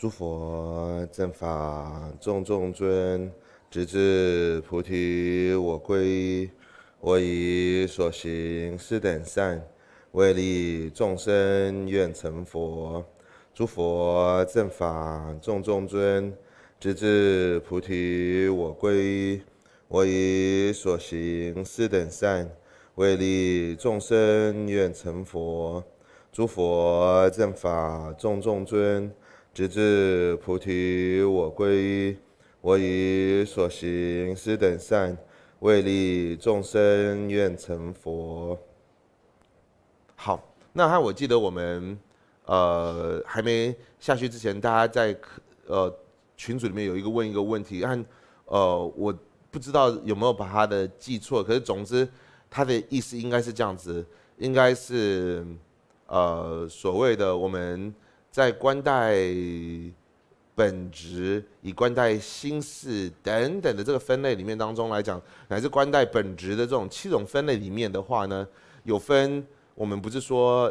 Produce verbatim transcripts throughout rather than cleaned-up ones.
诸佛正法众众尊，直至菩提我归依。我以所行斯等善，为利众生愿成佛。诸佛正法众众尊，直至菩提我归依。我以所行斯等善，为利众生愿成佛。诸佛正法众众尊，直至菩提我归依。我以所行斯等善，为利众生愿成佛。好，那还我记得我们呃还没下去之前，大家在呃群组里面有一个问一个问题，和呃我不知道有没有把他的记错，可是总之他的意思应该是这样子，应该是呃所谓的我们在观待本质、以观待心事等等的这个分类里面当中来讲，乃至观待本质的这种七种分类里面的话呢，有分我们不是说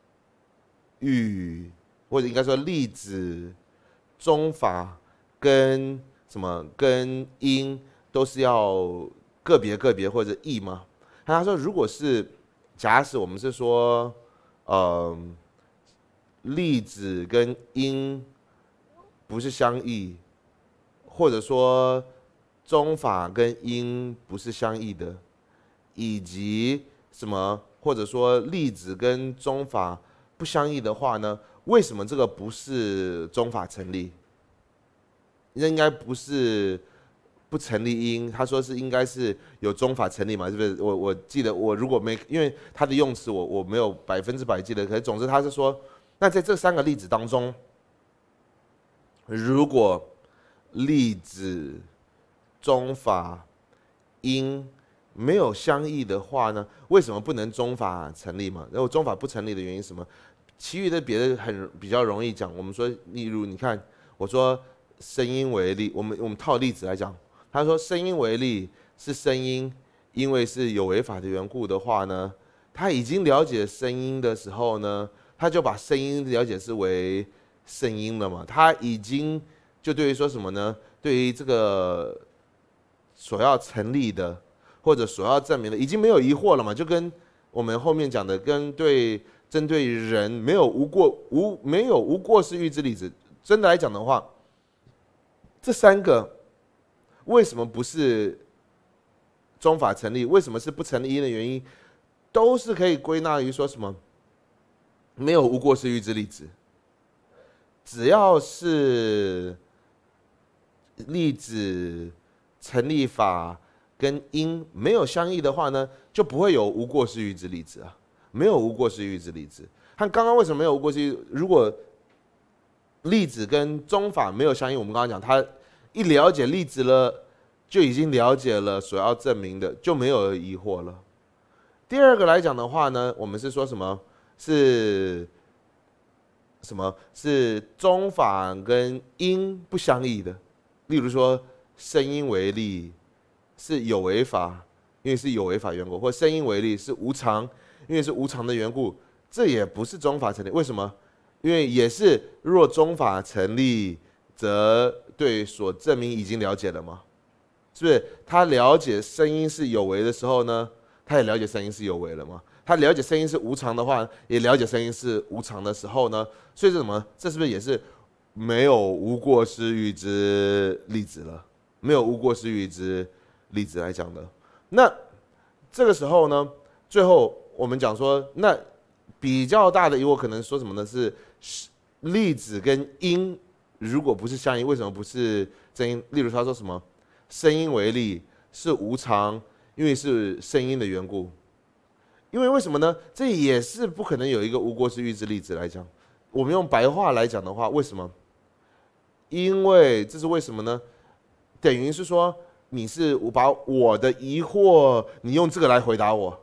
喻，或者应该说例子、宗法跟什么跟因都是要个别个别或者异吗？他说，如果是假使我们是说，呃，例子跟因不是相异，或者说宗法跟因不是相异的，以及什么，或者说例子跟宗法不相异的话呢？为什么这个不是宗法成立？应该不是不成立因，他说是应该是有宗法成立嘛，是不是？我我记得我如果没，因为他的用词我我没有百分之百记得，可是总之他是说，那在这三个例子当中，如果例子、宗法、因没有相异的话呢，为什么不能宗法成立嘛？然后宗法不成立的原因是什么？其余的别的很比较容易讲。我们说，例如你看，我说声音为例，我们我们套例子来讲，他说声音为例是声音，因为是有违法的缘故的话呢，他已经了解声音的时候呢，他就把声音了解是为声音了嘛，他已经就对于说什么呢？对于这个所要成立的或者所要证明的，已经没有疑惑了嘛，就跟我们后面讲的，跟对针对人没有无过无没有无过失喻之例子，真的来讲的话，这三个为什么不是宗法成立？为什么是不成立因的原因，都是可以归纳于说什么？没有无过失喻之例子。只要是例子、成立法跟因没有相异的话呢，就不会有无过失喻之例子啊，没有无过失喻之例子。和刚刚为什么没有无过失喻？如果例子跟宗法没有相异，我们刚刚讲，他一了解例子了，就已经了解了所要证明的，就没有疑惑了。第二个来讲的话呢，我们是说什么？是什么？是宗法跟因不相异的。例如说，声音为例是有违法，因为是有违法缘故；或声音为例是无常，因为是无常的缘故。这也不是宗法成立。为什么？因为也是若宗法成立，则对所证明已经了解了嘛，是不是？他了解声音是有为的时候呢，他也了解声音是有为了嘛。他了解声音是无常的话，也了解声音是无常的时候呢，所以是什么？这是不是也是没有无过失喻之例子了？没有无过失喻之例子来讲的。那这个时候呢，最后我们讲说，那比较大的疑惑可能说什么呢？是例子跟因如果不是相应，为什么不是正因？例如他说什么？声音为例是无常，因为是声音的缘故。因为为什么呢？这也是不可能有一个无过失喻之例子来讲。我们用白话来讲的话，为什么？因为这是为什么呢？等于是说，你是我把我的疑惑，你用这个来回答我。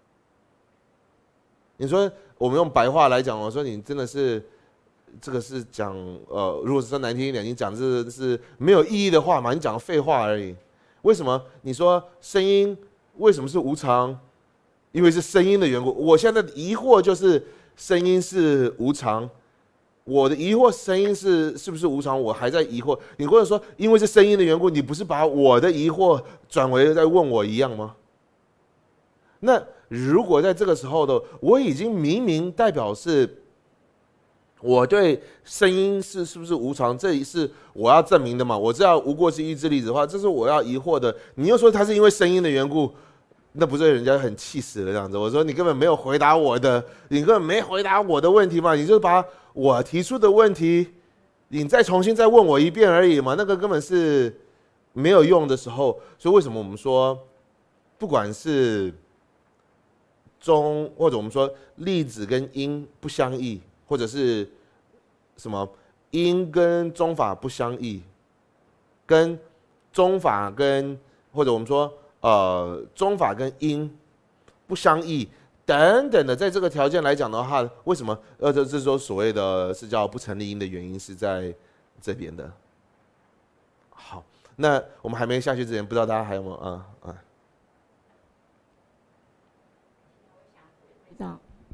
你说我们用白话来讲，我说你真的是这个是讲呃，如果是说难听一点，你讲这是没有意义的话嘛，你讲废话而已。为什么？你说声音为什么是无常？因为是声音的缘故。我现在的疑惑就是声音是无常， 我的疑惑声音是是不是无常？我还在疑惑。你或者说，因为是声音的缘故，你不是把我的疑惑转为在问我一样吗？那如果在这个时候的，我已经明明代表是，我对声音是是不是无常，这是我要证明的嘛？我知道无过失意志力子的话，这是我要疑惑的。你又说它是因为声音的缘故，那不是人家很气死了这样子？我说你根本没有回答我的，你根本没回答我的问题嘛？你就把我提出的问题，你再重新再问我一遍而已嘛，那个根本是没有用的时候。所以为什么我们说，不管是中或者我们说粒子跟音不相异，或者是什么音跟中法不相异，跟中法跟或者我们说呃中法跟音不相异。等等的，在这个条件来讲的话，为什么呃这这说所谓的是叫不成立因的原因是在这边的。好，那我们还没下去之前，不知道大家还有没有啊啊？ 到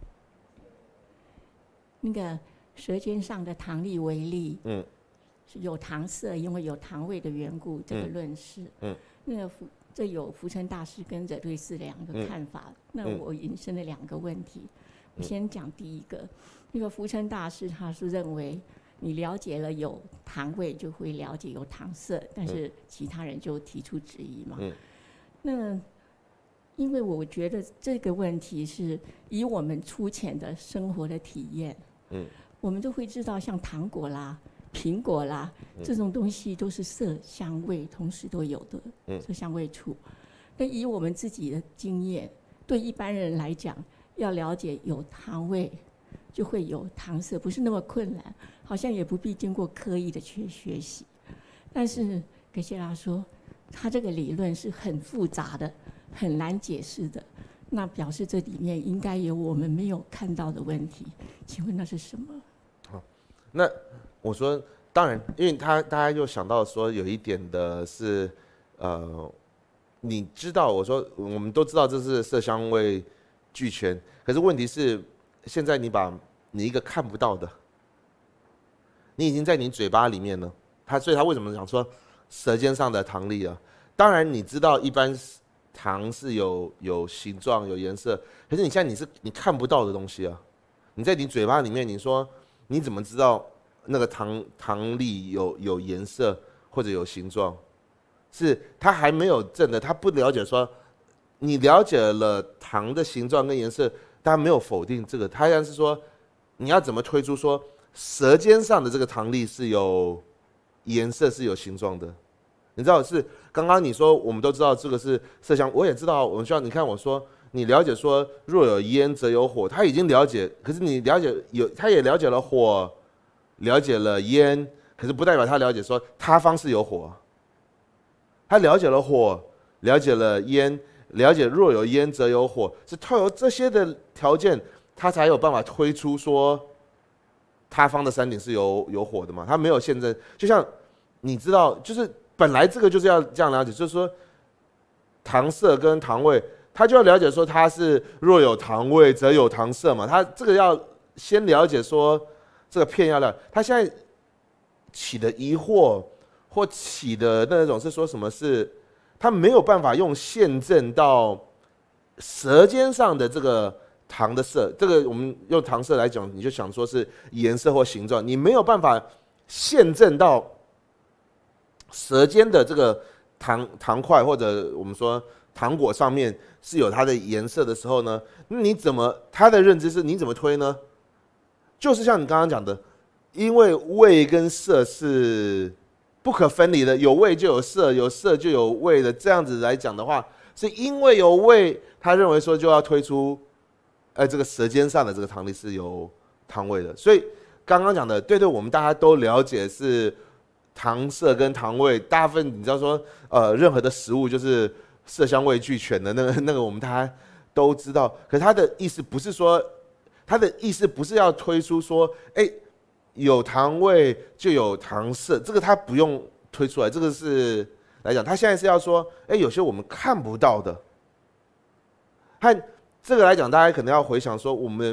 那个舌尖上的糖粒为例，嗯，是有糖色，因为有糖味的缘故，这个论事，嗯，那个这有福成大师跟惹对寺两个看法，嗯、那我引申了两个问题。嗯、我先讲第一个，那个福成大师他是认为你了解了有糖味，就会了解有糖色，但是其他人就提出质疑嘛。嗯、那因为我觉得这个问题是以我们粗浅的生活的体验，嗯，我们都会知道，像糖果啦、苹果啦，这种东西都是色香味同时都有的，色香味触。那以我们自己的经验，对一般人来讲，要了解有糖味，就会有糖色，不是那么困难，好像也不必经过刻意的去学习。但是格谢拉说，他这个理论是很复杂的，很难解释的。那表示这里面应该有我们没有看到的问题，请问那是什么？ 好，那我说，当然，因为他大家又想到说有一点的是，呃，你知道，我说我们都知道这是色香味俱全，可是问题是，现在你把你一个看不到的，你已经在你嘴巴里面了，他所以他为什么讲说舌尖上的糖粒啊？当然你知道一般。糖是有有形状有颜色，可是你现在你是你看不到的东西啊，你在你嘴巴里面，你说你怎么知道那个糖糖粒有有颜色或者有形状？是他还没有证的，他不了解说，你了解了糖的形状跟颜色，但他没有否定这个，他像是说你要怎么推出说舌尖上的这个糖粒是有颜色是有形状的。你知道是刚刚你说，我们都知道这个是色香，我也知道。我们需要你看我说，你了解说若有烟则有火，他已经了解，可是你了解有，他也了解了火，了解了烟，可是不代表他了解说他方是有火。他了解了火，了解了烟，了解若有烟则有火，是透过这些的条件，他才有办法推出说他方的山顶是有有火的嘛？他没有现证，就像你知道，就是。本来这个就是要这样了解，就是说糖色跟糖味，他就要了解说它是若有糖味则有糖色嘛，他这个要先了解说这个片要了解，他现在起的疑惑或起的那种是说什么是，他没有办法用现证到舌尖上的这个糖的色，这个我们用糖色来讲，你就想说是颜色或形状，你没有办法现证到。舌尖的这个糖糖块或者我们说糖果上面是有它的颜色的时候呢，那你怎么他的认知是你怎么推呢？就是像你刚刚讲的，因为味跟色是不可分离的，有味就有色，有色就有味的，这样子来讲的话，是因为有味，他认为说就要推出，呃，这个舌尖上的这个糖粒是有糖味的，所以刚刚讲的，对对，我们大家都了解是。糖色跟糖味，大部分你知道说，呃，任何的食物就是色香味俱全的那个那个，我们大家都知道。可是他的意思不是说，他的意思不是要推出说，哎，有糖味就有糖色，这个他不用推出来。这个是来讲，他现在是要说，哎，有些我们看不到的。和这个来讲，大家可能要回想说，我们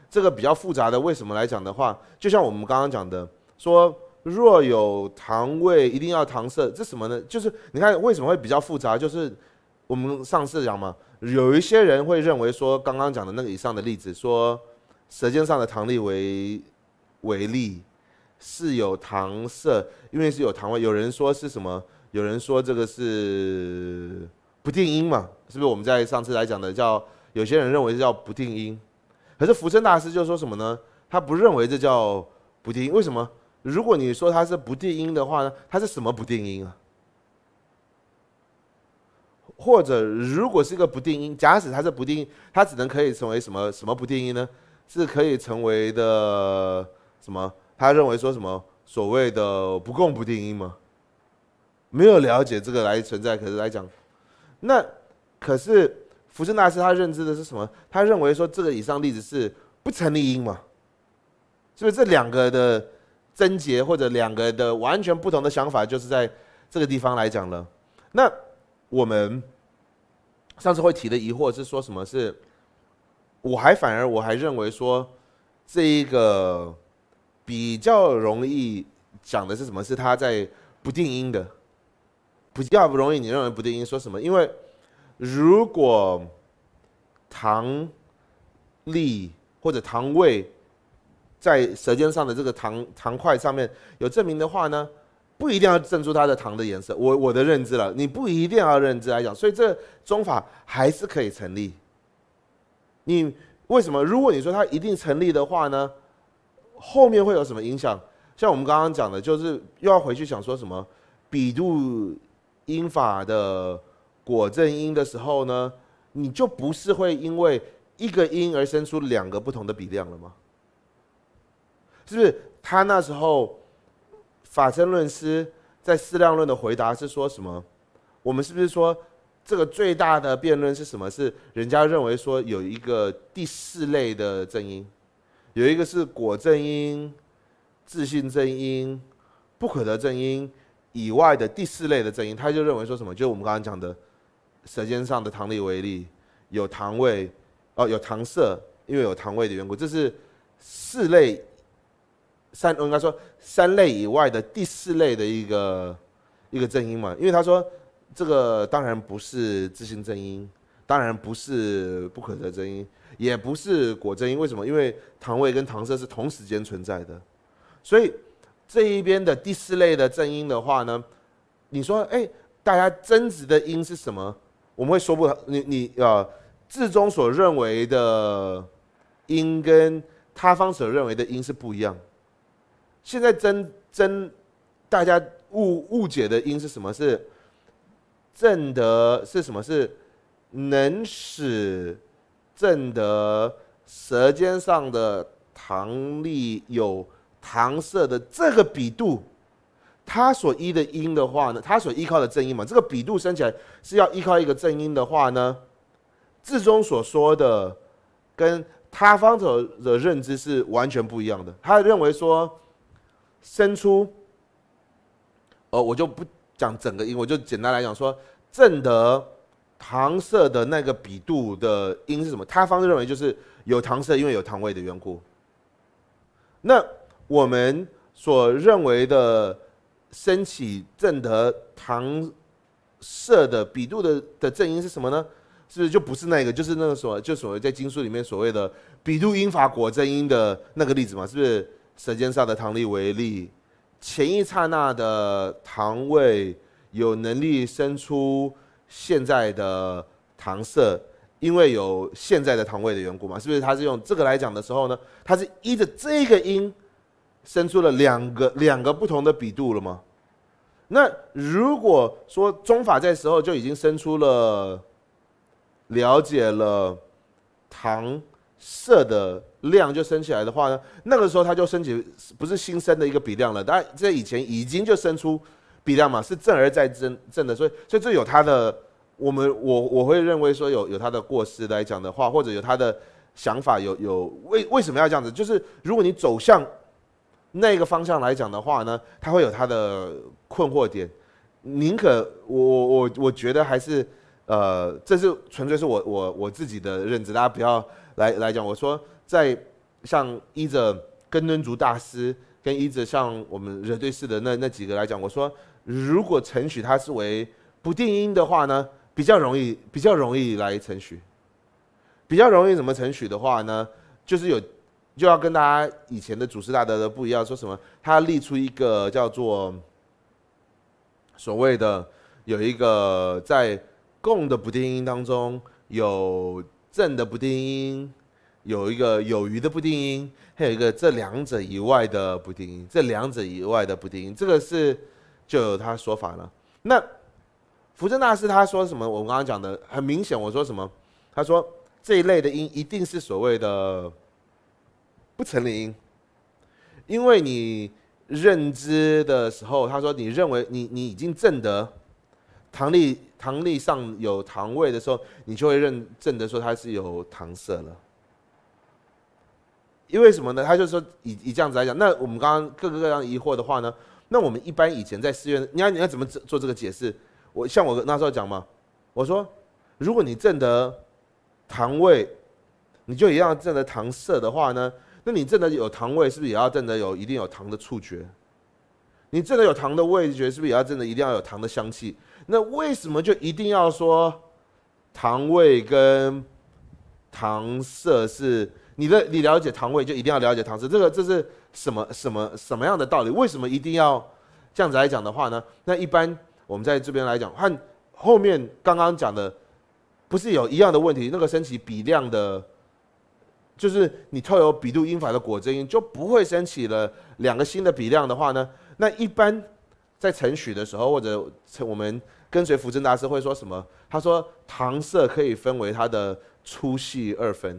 这个比较复杂的，为什么来讲的话，就像我们刚刚讲的，说若有糖味，一定要糖色，这什么呢？就是你看为什么会比较复杂，就是我们上次讲嘛，有一些人会认为说，刚刚讲的那个以上的例子，说舌尖上的糖粒为为例，是有糖色，因为是有糖味。有人说是什么？有人说这个是不定音嘛？是不是我们在上次来讲的叫？有些人认为是叫不定音，可是福生大师就说什么呢？他不认为这叫不定音，为什么？如果你说它是不定音的话呢，它是什么不定音啊？或者如果是一个不定音，假使它是不定音，它只能可以成为什么什么不定音呢？是可以成为的什么？他认为说什么所谓的不共不定音吗？没有了解这个来存在，可是来讲，那可是福生大师他认知的是什么？他认为说这个以上例子是不成立音嘛？是不是这两个的症结或者两个的完全不同的想法，就是在这个地方来讲了？那我们上次会提的疑惑是说什么是？我还反而我还认为说这一个比较容易讲的是什么？是他在不定音的，比较不容易你认为不定音说什么？因为如果糖粒或者糖味在舌尖上的这个糖糖块上面有证明的话呢，不一定要证出它的糖的颜色。我我的认知了，你不一定要认知来讲，所以这宗法还是可以成立。你为什么？如果你说它一定成立的话呢，后面会有什么影响？像我们刚刚讲的，就是又要回去想说什么比度音法的果证音的时候呢，你就不是会因为一个音而生出两个不同的比量了吗？是不是？他那时候法身论师在思量论的回答是说什么？我们是不是说这个最大的辩论是什么？是人家认为说有一个第四类的正音，有一个是果正音、自性正音、不可得正音以外的第四类的正音，他就认为说什么？就是我们刚刚讲的舌尖上的糖粒为例，有糖味，哦，有糖色，因为有糖味的缘故，这是四类三，应该说三类以外的第四类的一个一个正音嘛。因为他说这个当然不是自性正音，当然不是不可得正音，也不是果正音。为什么？因为糖味跟糖色是同时间存在的，所以这一边的第四类的正音的话呢，你说，哎、欸，大家争执的音是什么？我们会说不，你你呃，智中所认为的音跟他方所认为的音是不一样。现在争争大家误误解的音是什么？是正德是什么？是能使正德舌尖上的糖粒有糖色的这个比度，它所依的音的话呢，它所依靠的正音嘛，这个比度升起来是要依靠一个正音的话呢，智中所说的跟他方所的认知是完全不一样的。他认为说生出，呃，我就不讲整个音，我就简单来讲说，正德糖色的那个比度的音是什么？他方认为就是有糖色，因为有糖味的缘故。那我们所认为的升起正德糖色的比度的的正音是什么呢？是不是就不是那个？就是那个所就所谓在经书里面所谓的比度音法果正音的那个例子嘛？是不是舌尖上的糖粒为例，前一刹那的糖味有能力生出现在的糖色，因为有现在的糖味的缘故嘛？是不是？它是用这个来讲的时候呢，它是依着这个音生出了两个两个不同的比度了吗？那如果说宗法在时候就已经生出了了解了糖色的量就升起来的话呢，那个时候它就升起不是新生的一个比量了，但这以前已经就生出比量嘛，是正而在正正的，所以所以这有它的，我们我我会认为说有有它的过失来讲的话，或者有它的想法，有有为为什么要这样子？就是如果你走向那个方向来讲的话呢，它会有它的困惑点。宁可我我我我觉得还是呃，这是纯粹是我我我自己的认知，大家不要来来讲。我说在像依着根敦族大师跟依着像我们惹对士的那那几个来讲，我说如果承许它是为不定音的话呢，比较容易比较容易来承许，比较容易怎么承许的话呢，就是有就要跟大家以前的祖师大德的不一样，说什么他立出一个叫做所谓的有一个在共的不定音当中有正的不定音，有一个有余的不定音，还有一个这两者以外的不定音，这两者以外的不定音，这个是就有他说法了。那福正大师他说什么？我刚刚讲的很明显，我说什么？他说这一类的音一定是所谓的不成立音，因为你认知的时候，他说你认为你你已经证得堂力堂力上有堂位的时候，你就会认证得说它是有堂色了。因为什么呢？他就说以以这样子来讲，那我们刚刚各个各样疑惑的话呢，那我们一般以前在寺院，你要你要怎么做这个解释？我像我那时候讲嘛，我说如果你证得堂位，你就一样证得堂色的话呢，那你证得有堂位，是不是也要证得有一定有堂的触觉？你证得有堂的味觉，是不是也要证得一定要有堂的香气？那为什么就一定要说堂味跟堂色是？你的你了解堂味，就一定要了解堂色，这个这是什么什么什么样的道理？为什么一定要这样子来讲的话呢？那一般我们在这边来讲，和后面刚刚讲的不是有一样的问题？那个升起比量的，就是你透有比度音法的果真音，就不会升起了两个新的比量的话呢？那一般在承许的时候，或者我们跟随福正大师会说什么？他说堂色可以分为它的粗细二分。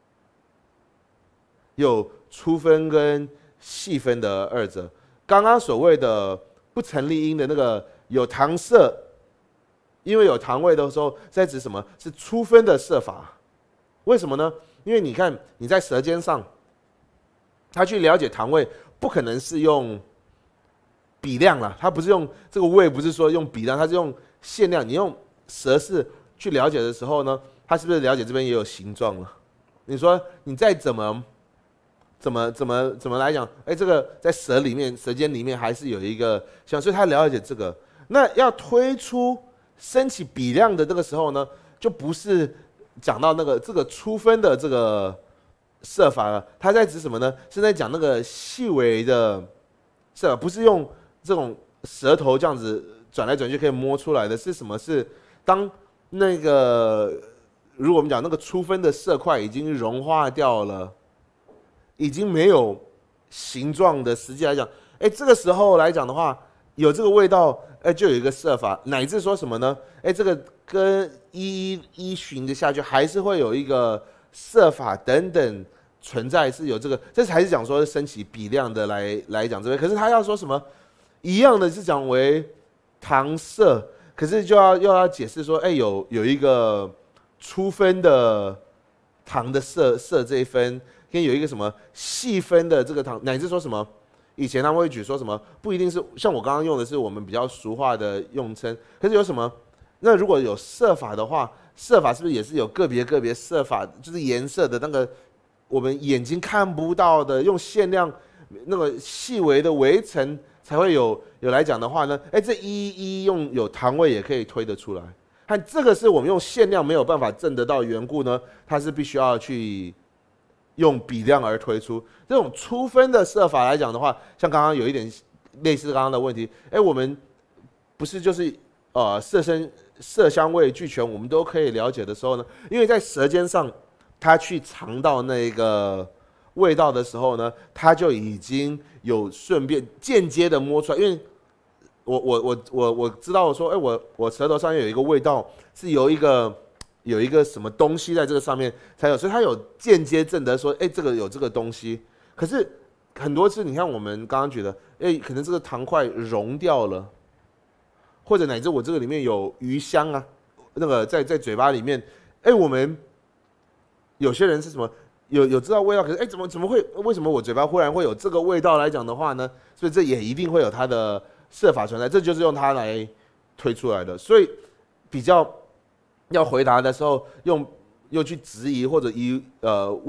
有粗分跟细分的二者，刚刚所谓的不成立音的那个有堂色，因为有堂位的时候，在指什么？是粗分的色法。为什么呢？因为你看你在舌尖上，他去了解堂位，不可能是用比量了，他不是用这个位，不是说用比量，他是用限量。你用舌势去了解的时候呢，他是不是了解这边也有形状了？你说你再怎么？怎么怎么怎么来讲？哎，这个在舌里面、舌尖里面还是有一个像，所以他了解这个。那要推出升起比量的这个时候呢，就不是讲到那个这个粗分的这个设法了。他在指什么呢？是在讲那个细微的设法，不是用这种舌头这样子转来转去可以摸出来的。是什么？是当那个如果我们讲那个粗分的色块已经融化掉了。已经没有形状的，实际来讲，哎，这个时候来讲的话，有这个味道，哎，就有一个设法，乃至说什么呢？哎，这个跟一一依循的下去，还是会有一个设法等等存在，是有这个，这才是讲说升起比量的来来讲这边。可是他要说什么？一样的是讲为堂色，可是就要又要解释说，哎，有有一个粗分的堂的色色这一分。跟有一个什么细分的这个堂，乃至说什么，以前他们会举说什么，不一定是像我刚刚用的是我们比较俗话的用称，可是有什么？那如果有色法的话，色法是不是也是有个别个别色法，就是颜色的那个我们眼睛看不到的，用限量那个细微的微尘才会有有来讲的话呢？哎，这一一用有堂位也可以推得出来，和这个是我们用限量没有办法证得到的缘故呢，它是必须要去。用比量而推出这种粗分的设法来讲的话，像刚刚有一点类似刚刚的问题，哎，我们不是就是呃色身色香味俱全，我们都可以了解的时候呢，因为在舌尖上，它去尝到那个味道的时候呢，它就已经有顺便间接的摸出来，因为我我我我我知道我说，哎，我我舌头上有一个味道是有一个。有一个什么东西在这个上面才有，所以它有间接证得说，哎，这个有这个东西。可是很多次，你看我们刚刚觉得，哎，可能这个糖块融掉了，或者乃至我这个里面有余香啊，那个在在嘴巴里面，哎，我们有些人是什么有有知道味道，可是哎，怎么怎么会？为什么我嘴巴忽然会有这个味道来讲的话呢？所以这也一定会有它的设法存在，这就是用它来推出来的。所以比较。要回答的时候，用又去质疑或者疑呃问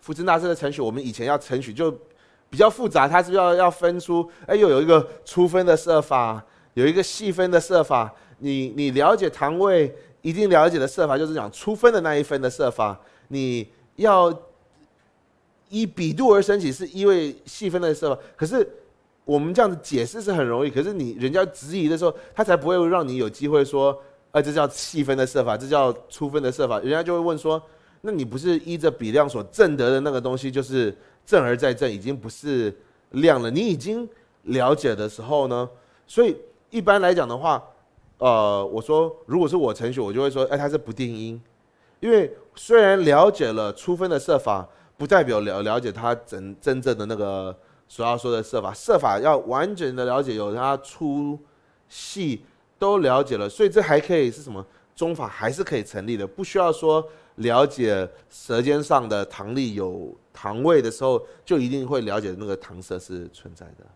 福称大师的程序，我们以前要程序就比较复杂，它是要要分出，哎，又有一个粗分的设法，有一个细分的设法。你你了解堂位，一定了解的设法就是讲粗分的那一分的设法。你要依比度而升起，是因为细分的设法。可是我们这样子解释是很容易，可是你人家质疑的时候，他才不会让你有机会说，哎，这叫细分的设法，这叫粗分的设法。人家就会问说，那你不是依着比量所证得的那个东西，就是正而再正，已经不是量了。你已经了解的时候呢，所以一般来讲的话，呃，我说如果是我程序，我就会说，哎，它是不定因，因为虽然了解了粗分的设法，不代表了了解它真真正的那个所要说的设法。设法要完整的了解，有它粗细都了解了，所以这还可以是什么？中法还是可以成立的，不需要说了解舌尖上的堂力有堂位的时候，就一定会了解那个堂色是存在的。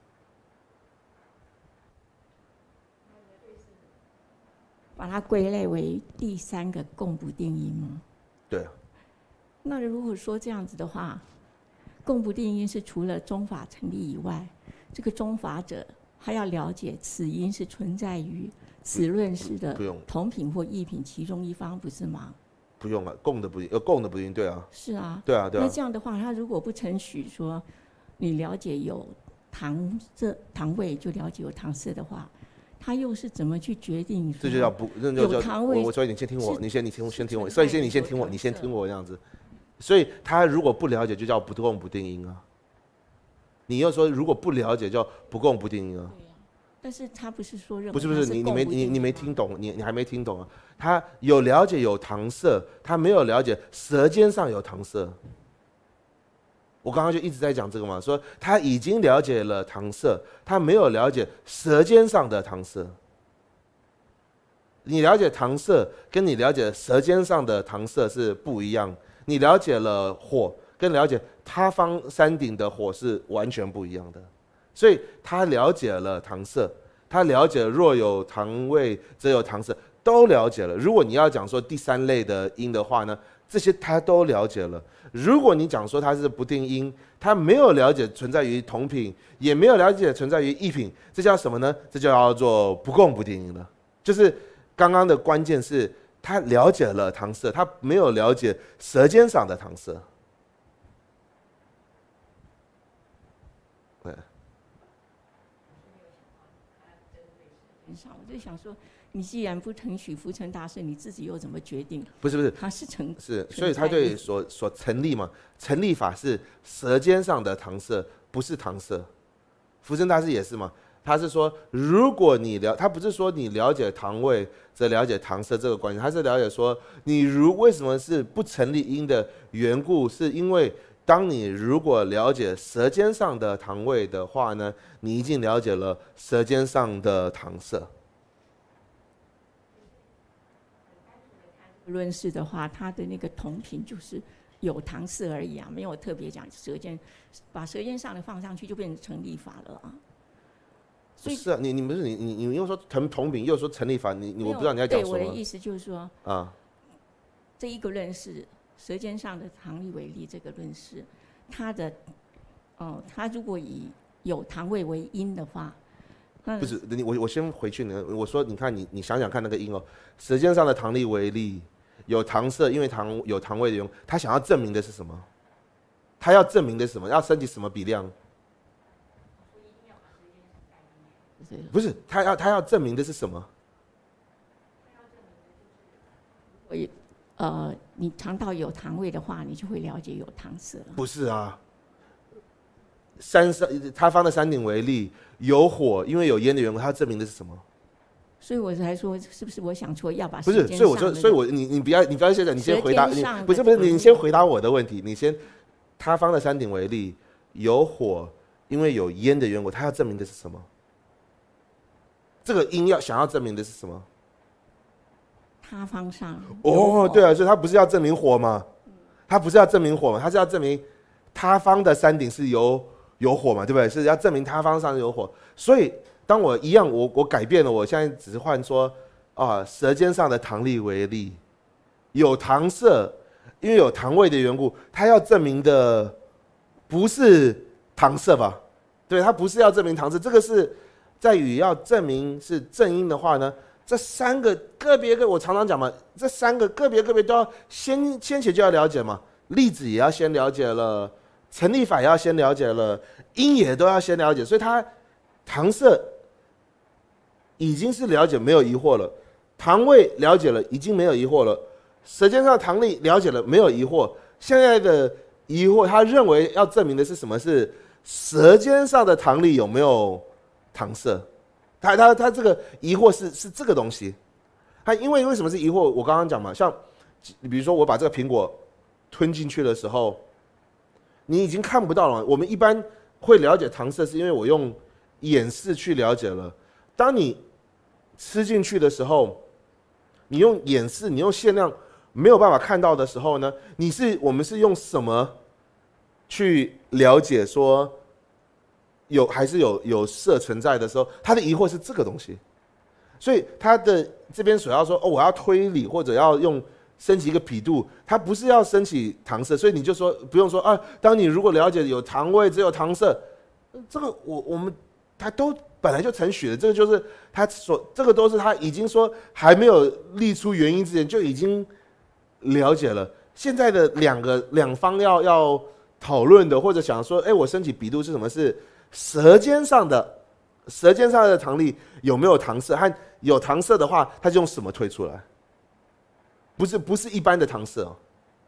把它归类为第三个共不定因吗？ 对。 那如果说这样子的话，共不定因是除了中法成立以外，这个中法者还要了解此因是存在于此论事的同品或异品其中一方，不是吗？ 不用了，共的不定，呃，共的不定，对啊。 是啊。 对啊，对啊。 那这样的话，他如果不承许说你了解有堂色堂位，就了解有堂色的话，他又是怎么去决定？ 这就叫不，这就叫我我所以你先听我，你先你听先听我，所以先你先听我，你先听我这样子。所以他如果不了解，就叫不共不定因啊。你又说如果不了解叫不共不定因啊。 但是他不是说任何不是不是你你没你你没听懂，你你还没听懂啊。他有了解有堂色，他没有了解舌尖上有堂色。我刚刚就一直在讲这个嘛，说他已经了解了堂色，他没有了解舌尖上的堂色。你了解堂色，跟你了解舌尖上的堂色是不一样。你了解了火，跟了解他方山顶的火是完全不一样的。所以他了解了堂色，他了解了若有堂位则有堂色，都了解了。如果你要讲说第三类的因的话呢，这些他都了解了。如果你讲说他是不定因，他没有了解存在于同品，也没有了解存在于异品，这叫什么呢？这就叫做不共不定因了。就是刚刚的关键是他了解了堂色，他没有了解舌尖上的堂色。对。 我就想说，你既然不承许浮沉大师，你自己又怎么决定？ 不是不是， 他是成是，所以他对所所成立嘛，成立法是舌尖上的堂色，不是堂色。浮沉大师也是嘛，他是说，如果你了，他不是说你了解堂位则了解堂色这个关系，他是了解说，你如为什么是不成立因的缘故，是因为当你如果了解舌尖上的堂位的话呢，你已经了解了舌尖上的堂色。 论事的话，它的那个同品就是有堂色而已啊，没有特别讲舌尖，把舌尖上的放上去就变成成立法了啊。 所以是啊，你你不是你你你又说同同品，又说成立法，你你我不知道你在讲什么。 对，我的意思就是说啊，这一个论事，舌尖上的堂力为例，这个论事，它的哦，它如果以有堂位为因的话。 不是你我我先回去呢。我说你看你你想想看那个因哦，舌尖上的堂力为例，有堂色，因为堂有堂位的用，他想要证明的是什么？他要证明的是什么？要升级什么比量？不是，他要他要证明的是什么？ 我呃，你尝到有堂位的话，你就会了解有堂色。 不是啊。山上他方的山顶为例，有火，因为有烟的缘故，他证明的是什么？ 所以我才说，是不是我想错要把不是？所以我说，所以我你你不要你不要现在，你先回答你不是不是你先回答我的问题，你先他方的山顶为例，有火，因为有烟的缘故，他要证明的是什么？这个因要想要证明的是什么？ 他方上哦，对啊，所以他不是要证明火吗？他不是要证明火吗？他是要证明他方的山顶是有。有火嘛，对不对？是要证明他方上有火，所以当我一样，我我改变了，我现在只是换说啊，舌尖上的堂力为例，有堂色， 因为有糖味的缘故，他要证明的不是糖色吧？对，他不是要证明糖色，这个是在于要证明是正音的话呢，这三个个别个，我常常讲嘛，这三个个别个别都要先先前就要了解嘛，例子也要先了解了，成立法也要先了解了，音也都要先了解，所以他糖色已经是了解没有疑惑了。糖味了解了，已经没有疑惑了；舌尖上的糖粒了解了，没有疑惑。现在的疑惑，他认为要证明的是什么？是舌尖上的糖粒有没有糖色？他他他这个疑惑是是这个东西。他因为为什么是疑惑？我刚刚讲嘛，像比如说我把这个苹果吞进去的时候，你已经看不到了。我们一般会了解糖色，是因为我用眼视去了解了。当你吃进去的时候，你用眼视，你用限量没有办法看到的时候呢，你是我们是用什么去了解说有还是有有色存在的时候，他的疑惑是这个东西，所以他的这边所要说哦，我要推理或者要用升起一个比度，他不是要升起糖色，所以你就说不用说啊，当你如果了解有糖味只有糖色，这个我我们他都本来就承许的，这个就是他所这个都是他已经说还没有立出原因之前就已经了解了。现在的两个两方要要讨论的，或者想说，哎，我升起比度是什么？是舌尖上的舌尖上的糖粒有没有糖色？和有糖色的话，他就用什么推出来？不是不是一般的糖色哦。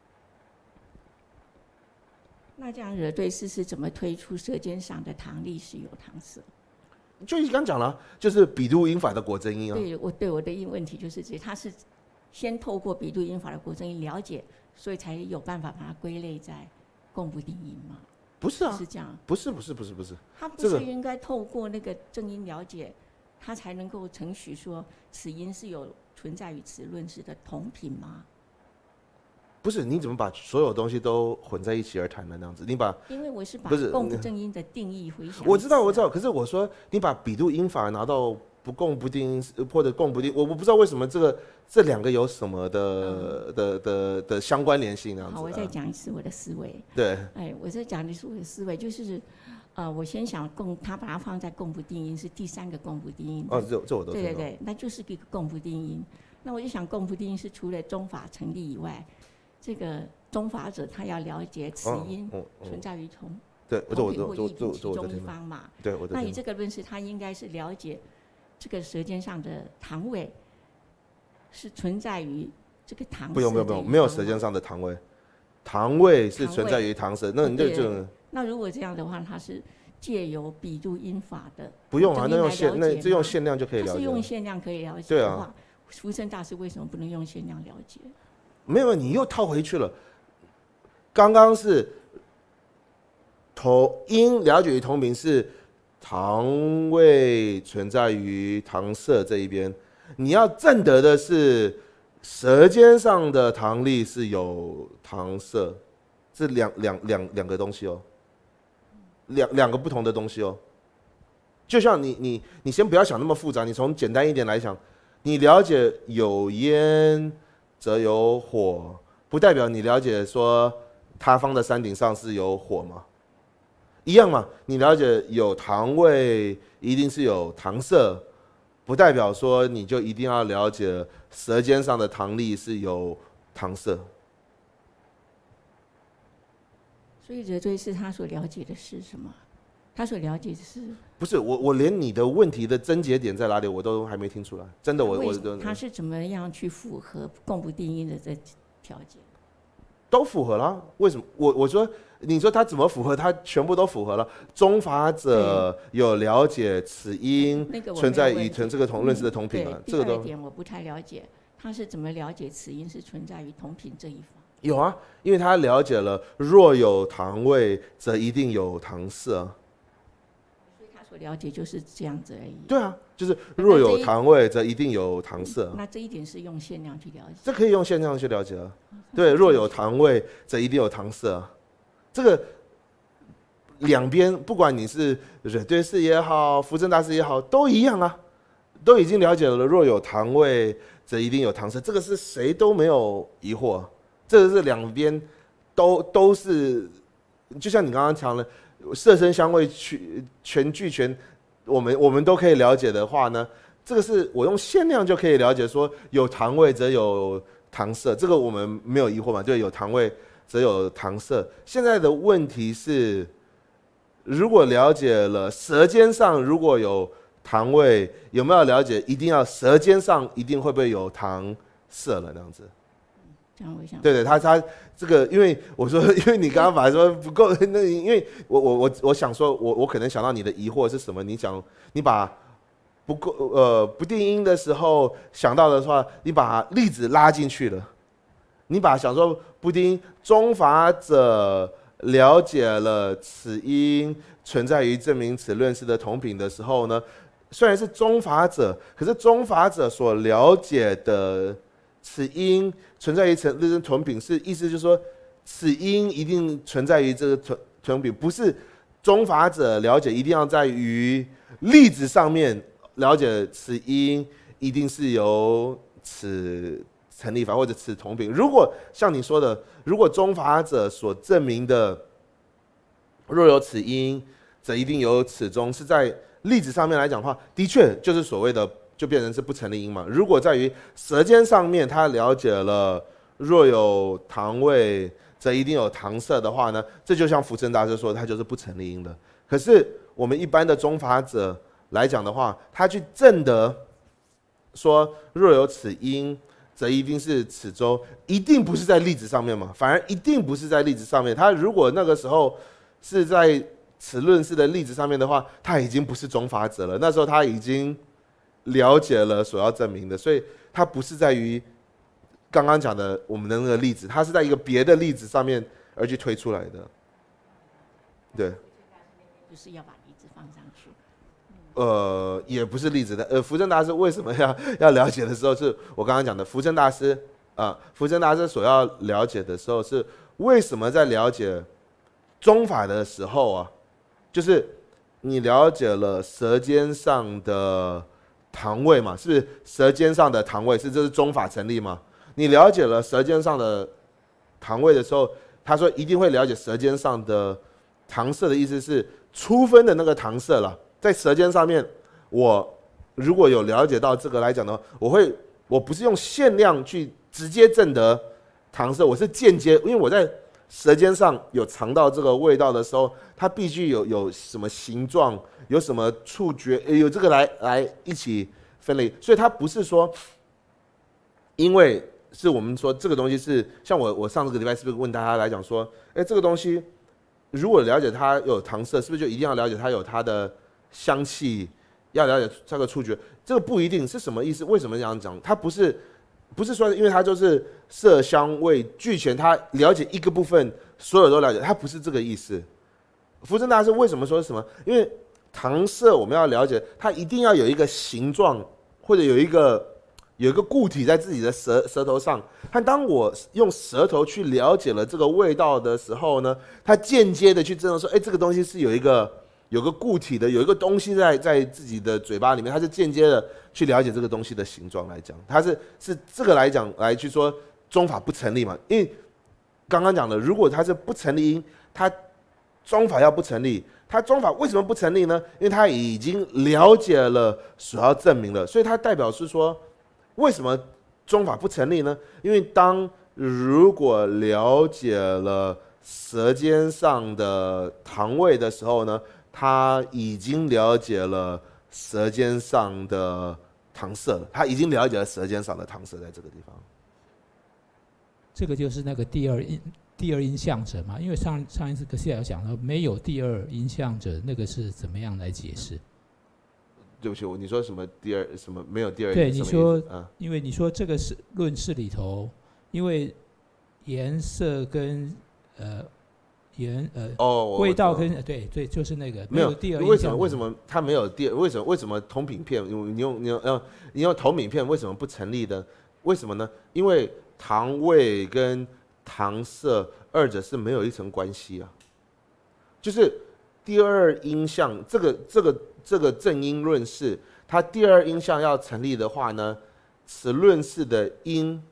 那这样惹对式是怎么推出舌尖上的糖粒是有糖色？ 就你刚讲了，就是比度音法的果真音啊。 对，我对我的问题就是这，他是先透过比度音法的果真音了解，所以才有办法把它归类在共不定音嘛？ 不是啊， 是这样？ 不是不是不是不是， 他不是应该透过那个正音了解，他才能够承许说此音是有存在于此论式的同品吗？ 不是，你怎么把所有东西都混在一起而谈的那样子？你把因为我是把不是共不正音的定义回想。 我知道我知道，可是我说你把比度音法拿到不共不定音或者共不定，我我不知道为什么这个这两个有什么的、嗯、的的的相关联性那样子。 好，我再讲一次我的思维。 对， 哎，我再讲一次我的思维，就是呃，我先想共，他把它放在共不定音是第三个共不定音。 哦，这这我都知道。 对对对，那就是一个共不定音。那我就想共不定音是除了中法成立以外，这个中法者他要了解此音存在于同、哦哦、 对， 同品或异品其中一方嘛。 对，我那以这个论式，他应该是了解这个舌尖上的糖味是存在于这个糖色。 不用不用不用，没有舌尖上的糖味，糖味是存在于糖色。那你就就那如果这样的话，它是借由比度音法的。 不用啊，那用限那这用限量就可以了解。 是用限量可以了解的话，福生大师为什么不能用限量了解？ 没有，你又套回去了。刚刚是同音了解于同品是糖味存在于糖色这一边，你要证得的是舌尖上的糖粒是有糖色，是两两两两个东西哦，两两个不同的东西哦。就像你你你先不要想那么复杂，你从简单一点来讲，你了解有烟则有火，不代表你了解说他方的山顶上是有火吗？一样嘛，你了解有糖味一定是有糖色，不代表说你就一定要了解舌尖上的糖粒是有糖色。 所以惹对式他所了解的是什么？他所了解的是不是我？我连你的问题的症结点在哪里我都还没听出来。真的我，我我他是怎么样去符合共不定音的这条件？ 都符合了。为什么？我我说，你说他怎么符合？他全部都符合了。中法者有了解此音存在于这个同论式的同品啊。 这个第二点我不太了解，他是怎么了解此音是存在于同品这一方？ 有啊，因为他了解了若有糖味，则一定有糖色。 所以他所了解就是这样子而已。 对啊，就是若有糖味，则一定有糖色。 那这一点是用限量去了解？ 这可以用限量去了解啊。对，若有糖味，则一定有糖色啊。这个两边，不管你是惹对式也好，扶正大师也好，都一样啊，都已经了解了。若有糖味，则一定有糖色，这个是谁都没有疑惑。 这是两边都都是，就像你刚刚讲的，色声香味全全俱全，我们我们都可以了解的话呢，这个是我用限量就可以了解，说有糖味则有糖色，这个我们没有疑惑嘛？对，有糖味则有糖色。现在的问题是，如果了解了舌尖上如果有糖味，有没有了解一定要舌尖上一定会不会有糖色了那样子？ 这样我想， 对对，他他这个，因为我说，因为你刚刚把说不够，那因为我我我我想说，我我可能想到你的疑惑是什么？你讲你把不够呃不定音的时候想到的话，你把例子拉进去了，你把想说不定音中法者了解了此音存在于证明此论事的同品的时候呢，虽然是中法者，可是中法者所了解的此音存在于此论事同品，是意思就是说，此音一定存在于这个同同品，不是中法者了解一定要在于例子上面了解此音一定是由此成立法或者此同品。如果像你说的，如果中法者所证明的若有此音，则一定有此中，是在例子上面来讲的话，的确就是所谓的就变成是不成立音嘛。如果在于舌尖上面他了解了若有糖味，则一定有糖色的话呢，这就像福生大师说的，它就是不成立音的。可是我们一般的中法者来讲的话，他去证得说若有此音，则一定是此州，一定不是在例子上面嘛，反而一定不是在例子上面。他如果那个时候是在此论事的例子上面的话，他已经不是中法者了，那时候他已经了解了所要证明的，所以他不是在于刚刚讲的我们的那个例子，他是在一个别的例子上面而去推出来的。对， 就是要把例子放上去。 呃，也不是例子的。呃，福生大师为什么要要了解的时候，是我刚刚讲的，福生大师啊、呃，福生大师所要了解的时候，是为什么在了解中法的时候啊，就是你了解了舌尖上的糖味嘛，是不是舌尖上的糖味是这是中法成立吗？你了解了舌尖上的糖味的时候，他说一定会了解舌尖上的糖色的意思是初分的那个糖色了，在舌尖上面，我如果有了解到这个来讲的话，我会我不是用限量去直接证得糖色，我是间接，因为我在舌尖上有尝到这个味道的时候，它必须有有什么形状，有什么触觉，有这个来来一起分类，所以它不是说，因为是我们说这个东西是像我我上这个礼拜是不是问大家来讲说，哎，这个东西如果了解它有糖色，是不是就一定要了解它有它的香气，要了解这个触觉？这个不一定是什么意思？为什么这样讲？它不是。不是说，因为它就是色香味俱全，他了解一个部分，所有都了解，它不是这个意思。福生大师为什么说什么？因为糖色我们要了解，它一定要有一个形状，或者有一个有一个固体在自己的舌舌头上。但当我用舌头去了解了这个味道的时候呢，它间接的去证实说，哎，这个东西是有一个有个固体的，有一个东西在在自己的嘴巴里面，它是间接的去了解这个东西的形状来讲，它是是这个来讲来去说中法不成立嘛？因为刚刚讲的，如果它是不成立音，它中法要不成立，它中法为什么不成立呢？因为它已经了解了所要证明了，所以它代表是说，为什么中法不成立呢？因为当如果了解了舌尖上的糖味的时候呢，他已经了解了舌尖上的糖色了，他已经了解了舌尖上的糖色在这个地方。 这个就是那个第二音第二音象者嘛，因为上上一次格西亚有讲到没有第二音象者，那个是怎么样来解释？ 对不起，你说什么第二什么没有第二音？ 对，你说， 啊、 因为你说这个是论事里头，因为颜色跟呃。颜呃哦， 味道跟对对，就是那个没有第二。 为什么为什么它没有第二？为什么为什么同品片？你用你用用你用同品片为什么不成立的？为什么呢？因为糖味跟糖色二者是没有一层关系啊。就是第二音象这个这个这个正音论事，它第二音象要成立的话呢，此论事的音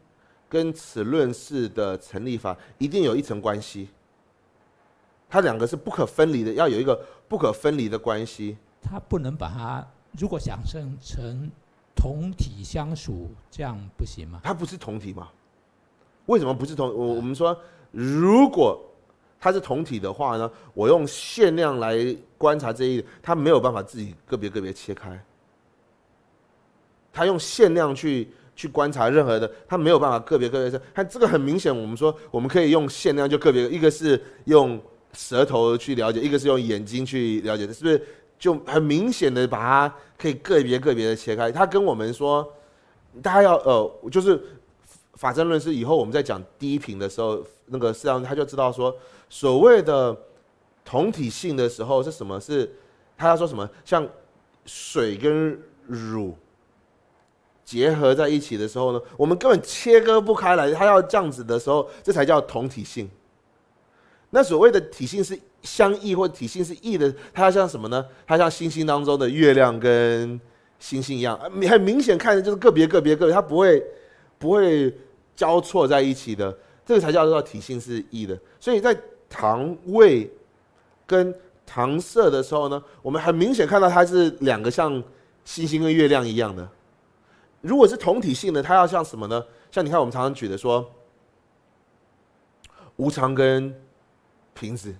跟此论式的成立法一定有一层关系，它两个是不可分离的，要有一个不可分离的关系。 它不能把它，如果想成成同体相属，这样不行吗？ 它不是同体吗？为什么不是同？我我们说，如果它是同体的话呢，我用限量来观察这一，它没有办法自己个别个别切开。它用限量去去观察任何的，它没有办法个别个别。它这个很明显，我们说我们可以用限量就个别，一个是用舌头去了解，一个是用眼睛去了解，是不是就很明显的把它可以个别个别的切开？它跟我们说，大家要呃，就是法证论是以后我们在讲第一品的时候，那个实际上他就知道说，所谓的同体性的时候是什么？是他要说什么？像水跟乳结合在一起的时候呢，我们根本切割不开来。它要这样子的时候，这才叫同体性。那所谓的体性是相异，或体性是异的，它要像什么呢？它像星星当中的月亮跟星星一样，很明显看着就是个别个别个别，它不会不会交错在一起的，这个才叫做体性是异的。所以在糖味跟糖色的时候呢，我们很明显看到它是两个像星星跟月亮一样的。如果是同体性的，它要像什么呢？像你看我们常常举的说，无常跟瓶子，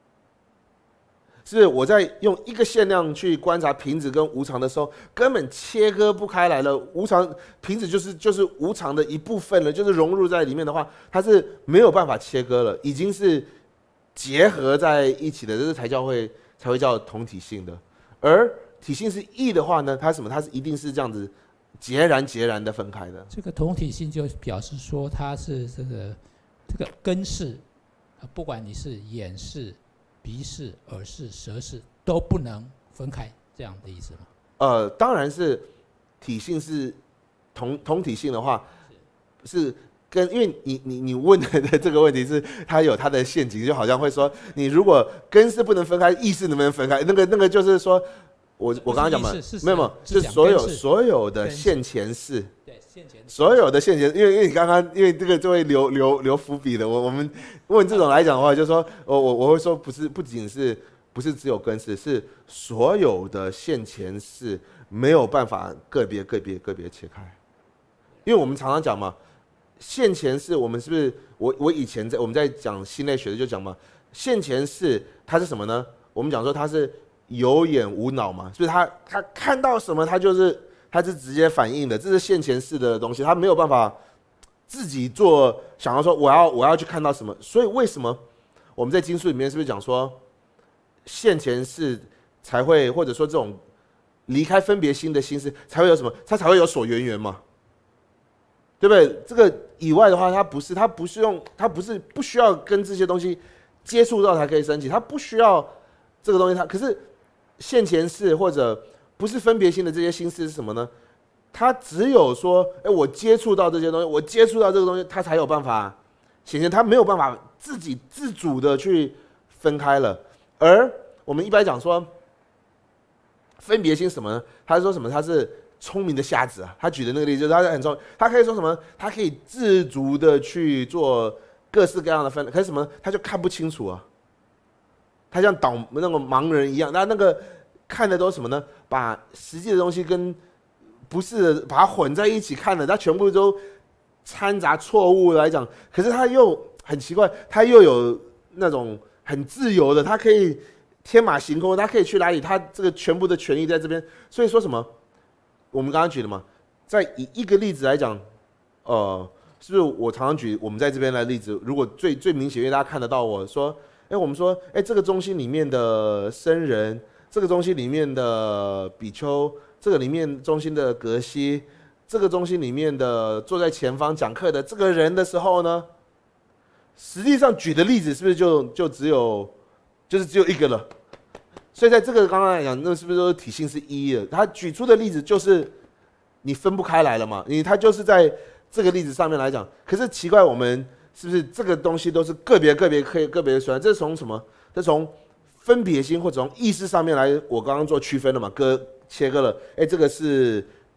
是我在用一个限量去观察瓶子跟无常的时候，根本切割不开来了。无常瓶子就是就是无常的一部分了，就是融入在里面的话，它是没有办法切割了，已经是结合在一起的，这是才叫会才会叫同体性的。而体性是异的话呢，它什么？它是一定是这样子。截然截然的分开的， 这个同体性就表示说它是这个这个根式，不管你是眼式、鼻式、耳式、舌式都不能分开，这样的意思吗？ 呃，当然是体性是同同体性的话，是跟因为你你你问的这个问题是它有它的陷阱，就好像会说你如果根是不能分开，意识能不能分开？那个那个就是说。我我刚刚讲嘛，没有没有，是所有所有的现前式， 对现前， 所有的现前，因为因为你刚刚因为这个就会留留留伏笔的，我我们问这种来讲的话，就是说，我我我会说不是不仅是不是只有根式，是所有的现前式没有办法个别个别个别切开，因为我们常常讲嘛，现前式我们是不是我我以前在我们在讲心类学的就讲嘛，现前式它是什么呢？我们讲说它是。有眼无脑嘛，是不是他他看到什么，他就是他是直接反应的，这是现前式的东西，他没有办法自己做，想要说我要我要去看到什么，所以为什么我们在经书里面是不是讲说现前式才会，或者说这种离开分别心的心思才会有什么，它才会有所缘缘嘛，对不对？这个以外的话，它不是，它不是用，它不是不需要跟这些东西接触到才可以升起，它不需要这个东西，它可是。现前式或者不是分别心的这些心思是什么呢？它只有说，哎，我接触到这些东西，我接触到这个东西，它才有办法显现，它没有办法自己自主的去分开了。而我们一般讲说，分别心什么呢？他是说什么？他是聪明的瞎子啊。他举的那个例子就是他很聪明，他可以说什么？他可以自主的去做各式各样的分，可是什么？他就看不清楚啊。他像导那个盲人一样，那那个看的都是什么呢？把实际的东西跟不是的把它混在一起看的，他全部都掺杂错误来讲。可是他又很奇怪，他又有那种很自由的，他可以天马行空，他可以去哪里，他这个全部的权益在这边。所以说什么？我们刚刚举的嘛，在以一个例子来讲，呃，是不是我常常举我们在这边的例子？如果最最明显，因为大家看得到我说。哎，我们说，哎，这个中心里面的僧人，这个中心里面的比丘，这个里面中心的格西，这个中心里面的坐在前方讲课的这个人的时候呢，实际上举的例子是不是就就只有，就是只有一个了？所以在这个刚刚来讲，那是不是都体性是一的？他举出的例子就是你分不开来了嘛？你他就是在这个例子上面来讲，可是奇怪我们。是不是这个东西都是个别个别可以个别说？这是从什么？这是从分别心或者从意识上面来，我刚刚做区分了嘛，割切割了。哎，这个是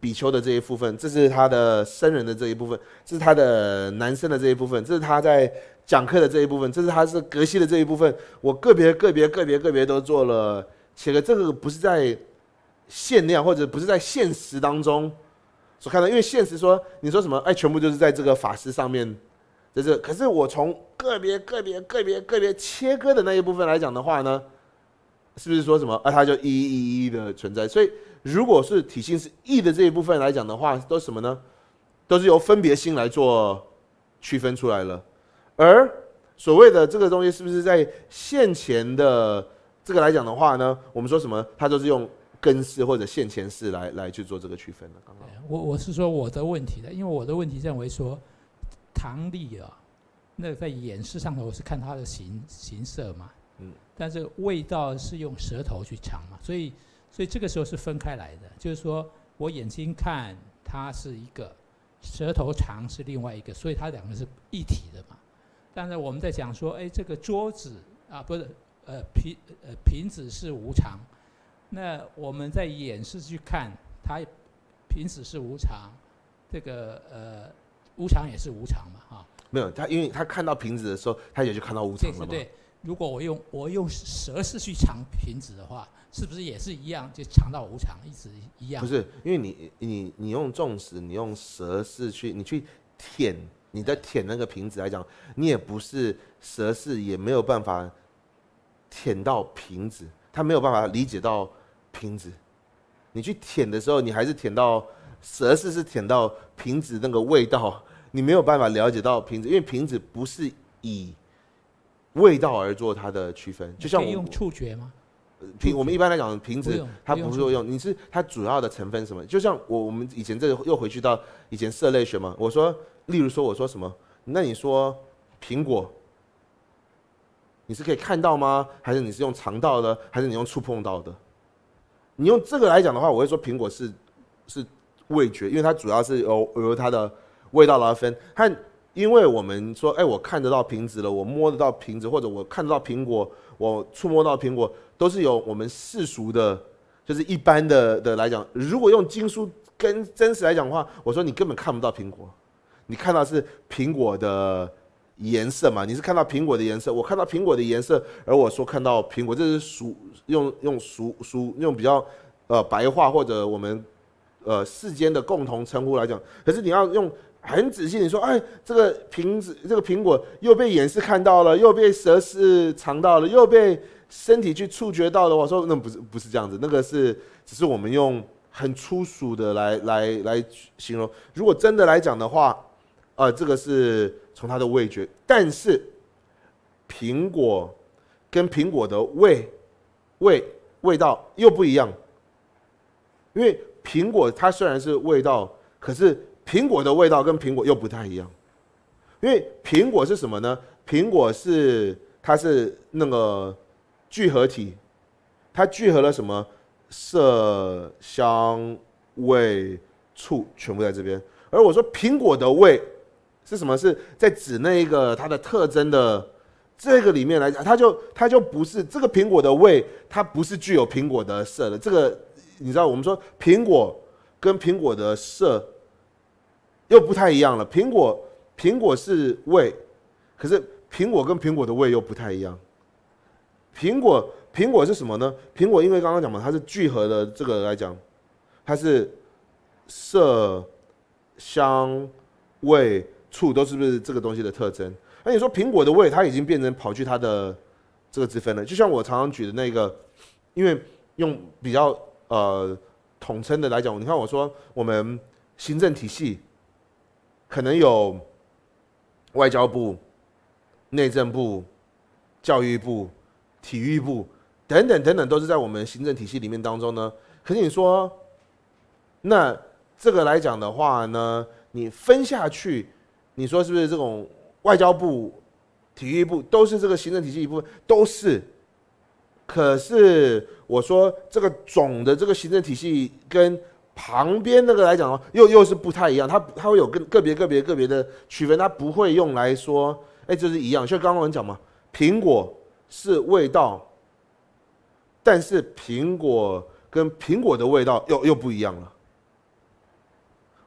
比丘的这一部分，这是他的僧人的这一部分，这是他的男生的这一部分，这是他在讲课的这一部分，这是他是格西的这一部分，我个别个别个别个别都做了切割，这个不是在限量或者不是在现实当中所看到，因为现实说你说什么，哎，全部就是在这个法师上面，在这，可是我从个别个别个别个别切割的那一部分来讲的话呢，是不是说什么啊？它就一一一一的存在，所以。如果是体性是义的这一部分来讲的话，都是什么呢？都是由分别心来做区分出来了。而所谓的这个东西，是不是在现前的这个来讲的话呢？我们说什么？它都是用根式或者现前式来来去做这个区分的。刚刚我我是说我的问题的，因为我的问题认为说，唐丽啊，那在演示上头我是看它的形形色嘛，嗯，但是味道是用舌头去尝嘛，所以。所以这个时候是分开来的，就是说我眼睛看它是一个，舌头尝是另外一个，所以它两个是一体的嘛。但是我们在讲说，哎，这个桌子啊，不是，呃瓶呃瓶子是无常，那我们在演示去看它，瓶子是无常，这个呃无常也是无常嘛，哈。 没有他，因为他看到瓶子的时候，他也就看到无常了嘛。 对对，如果我用我用舌势去尝瓶子的话。是不是也是一样？就尝到无常，一直一样。 不是，因为你你你用重视，你用舌势去，你去舔，你在舔那个瓶子来讲，你也不是舌势，也没有办法舔到瓶子，他没有办法理解到瓶子。你去舔的时候，你还是舔到舌势是舔到瓶子那个味道，你没有办法了解到瓶子，因为瓶子不是以味道而做它的区分，就像我可以用触觉吗？ 瓶，我们一般来讲，瓶子它不是用，你是它主要的成分是什么？就像我我们以前这个又回去到以前色类学嘛。我说，例如说我说什么？那你说苹果，你是可以看到吗？还是你是用尝到的？还是你用触碰到的？你用这个来讲的话，我会说苹果是是味觉，因为它主要是由由它的味道来分。和因为我们说，哎，我看得到瓶子了，我摸得到瓶子，或者我看得到苹果，我触摸到苹果，都是由我们世俗的，就是一般的的来讲。如果用经书跟真实来讲的话，我说你根本看不到苹果，你看到是苹果的颜色嘛？你是看到苹果的颜色，我看到苹果的颜色，而我说看到苹果，这是俗用用俗俗用比较呃白话或者我们呃世间的共同称呼来讲。可是你要用。很仔细，你说，哎，这个瓶子，这个苹果又被眼视看到了，又被舌势尝到了，又被身体去触觉到了。我说，那不是不是这样子，那个是只是我们用很粗俗的来来来形容。如果真的来讲的话，呃，这个是从它的味觉，但是苹果跟苹果的味味味道又不一样，因为苹果它虽然是味道，可是苹果的味道跟苹果又不太一样，因为苹果是什么呢？苹果是它是那个聚合体，它聚合了什么？色、香、味、触，全部在这边。而我说苹果的味是什么？是在指那一个它的特征的这个里面来讲，它就它就不是这个苹果的味，它不是具有苹果的色的。这个你知道，我们说苹果跟苹果的色。又不太一样了，苹果苹果是味，可是苹果跟苹果的味又不太一样。苹果苹果是什么呢？苹果因为刚刚讲嘛，它是聚合的这个来讲，它是色、香、味、触都是不是这个东西的特征？那你说苹果的味，它已经变成跑去它的这个之分了。就像我常常举的那个，因为用比较呃统称的来讲，你看我说我们行政体系。可能有外交部、内政部、教育部、体育部等等等等，都是在我们行政体系里面当中呢。可是你说，那这个来讲的话呢，你分下去，你说是不是这种外交部、体育部都是这个行政体系一部分？都是。可是我说这个总的这个行政体系跟旁边那个来讲哦，又又是不太一样，它它会有个个别个别个别的区分，它不会用来说，哎，就是一样。像刚刚我们讲嘛，苹果是味道，但是苹果跟苹果的味道又又不一样了。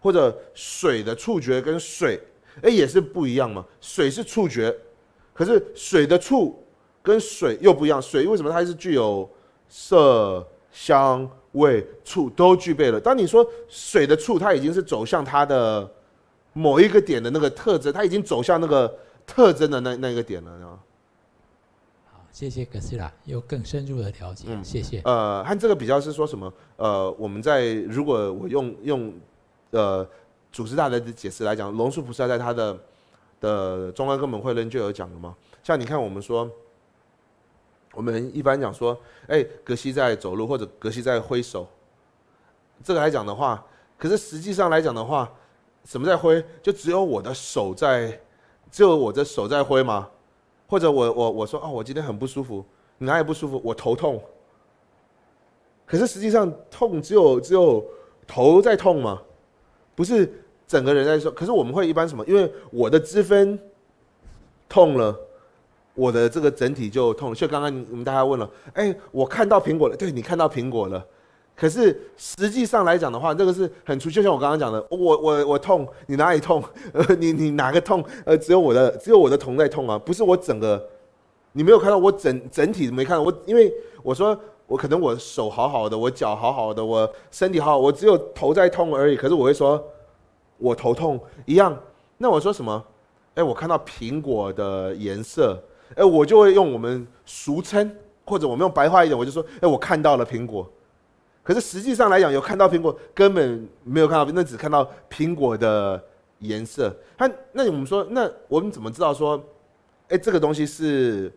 或者水的触觉跟水，哎，也是不一样嘛。水是触觉，可是水的触跟水又不一样。水为什么它是具有色、香、味、触都具备了？当你说水的触，它已经是走向它的某一个点的那个特征，它已经走向那个特征的那那个点了。 好，谢谢哥斯拉，有更深入的了解，嗯、谢谢。 呃，和这个比较是说什么？呃，我们在如果我用用呃祖师大德的解释来讲，龙树菩萨在他的的中观根本慧论就有讲了嘛。像你看，我们说。我们一般讲说，哎、欸，格西在走路或者格西在挥手，这个来讲的话，可是实际上来讲的话，什么在挥？就只有我的手在，只有我的手在挥吗？或者我我我说哦，我今天很不舒服，你哪里不舒服？我头痛。可是实际上痛只有只有头在痛吗？不是整个人在说。可是我们会一般什么？因为我的支分痛了。我的这个整体就痛了，就刚刚你们大家问了，哎，我看到苹果了，对你看到苹果了，可是实际上来讲的话，这个是很粗，就像我刚刚讲的，我我我痛，你哪里痛？呃，你你哪个痛？呃，只有我的只有我的头在痛啊，不是我整个，你没有看到我整整体没看到我，因为我说我可能我手好好的，我脚好好的，我身体好好，我只有头在痛而已，可是我会说我头痛一样，那我说什么？哎，我看到苹果的颜色。哎，我就会用我们俗称，或者我们用白话一点，我就说，哎，我看到了苹果。可是实际上来讲，有看到苹果，根本没有看到，那只看到苹果的颜色。那那我们说，那我们怎么知道说，哎，这个东西是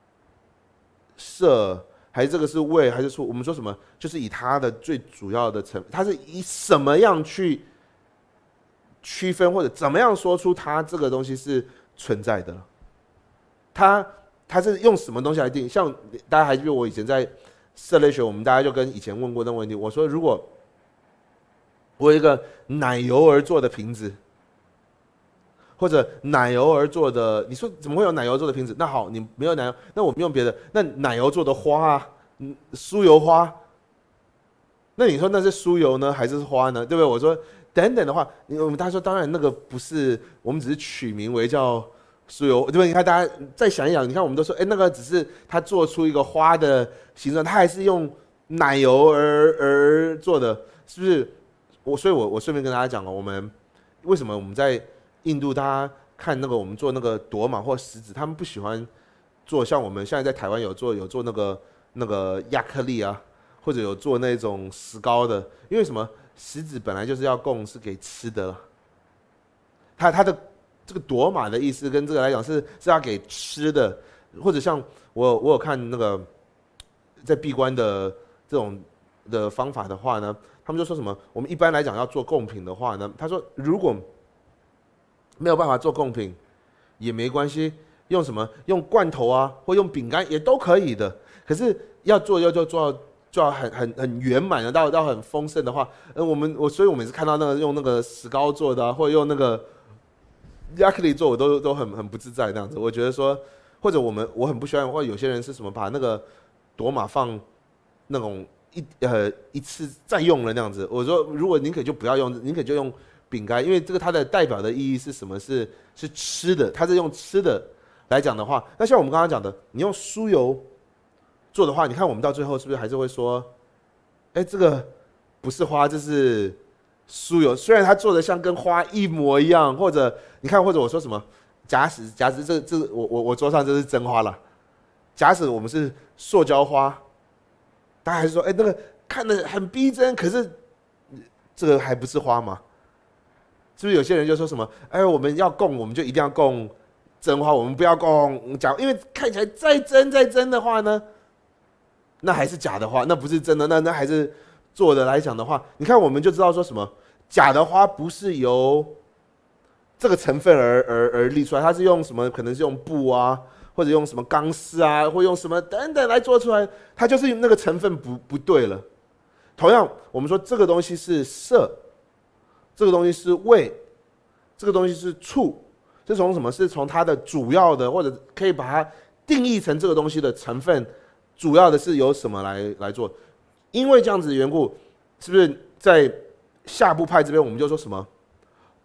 色，还是这个是味，还是触？我们说什么？就是以它的最主要的成，它是以什么样去区分，或者怎么样说出它这个东西是存在的？他他是用什么东西来定？像大家还记得我以前在色类学，我们大家就跟以前问过那个问题。我说，如果我有一个奶油而做的瓶子，或者奶油而做的，你说怎么会有奶油做的瓶子？那好，你没有奶油，那我们用别的，那奶油做的花啊，酥油花，那你说那是酥油呢，还是花呢？对不对？我说等等的话，我们大家说，当然那个不是，我们只是取名为叫。酥油，对不对？你看，大家再想一想，你看，我们都说，哎，那个只是它做出一个花的形状，它还是用奶油而而做的，是不是？我所以我，我我顺便跟大家讲了，我们为什么我们在印度，大家看那个我们做那个朵玛或石子，他们不喜欢做像我们现在在台湾有做有做那个那个亚克力啊，或者有做那种石膏的，因为什么？石子本来就是要供是给吃的，它它的。这个朵玛的意思跟这个来讲是是要给吃的，或者像我我有看那个在闭关的这种的方法的话呢，他们就说什么？我们一般来讲要做贡品的话呢，他说如果没有办法做贡品也没关系，用什么？用罐头啊，或用饼干也都可以的。可是要做要就做到就要很很很圆满的，到到很丰盛的话，呃，我们我所以我每次看到那个用那个石膏做的、啊，或者用那个。亚克力做我都都很很不自在这样子，我觉得说，或者我们我很不喜欢，或者有些人是什么把那个朵玛放那种一呃一次再用了那样子，我说如果宁可就不要用，宁可就用饼干，因为这个它的代表的意义是什么？是是吃的，它是用吃的来讲的话，那像我们刚刚讲的，你用酥油做的话，你看我们到最后是不是还是会说，哎，这个不是花，这是。酥油虽然它做的像跟花一模一样，或者你看，或者我说什么，假使假使这这我我我桌上这是真花了，假使我们是塑胶花，大家还是说，哎，那个看得很逼真，可是这个还不是花吗？是不是有些人就说什么，哎，我们要供，我们就一定要供真花，我们不要供假，因为看起来再真再真的话呢，那还是假的花，那不是真的，那那还是。做的来讲的话，你看我们就知道说什么假的花不是由这个成分而而而立出来，它是用什么？可能是用布啊，或者用什么钢丝啊，或用什么等等来做出来，它就是那个成分不不对了。同样，我们说这个东西是色，这个东西是味，这个东西是触，是从什么？是从它的主要的，或者可以把它定义成这个东西的成分，主要的是由什么来来做？因为这样子的缘故，是不是在下部派这边我们就说什么？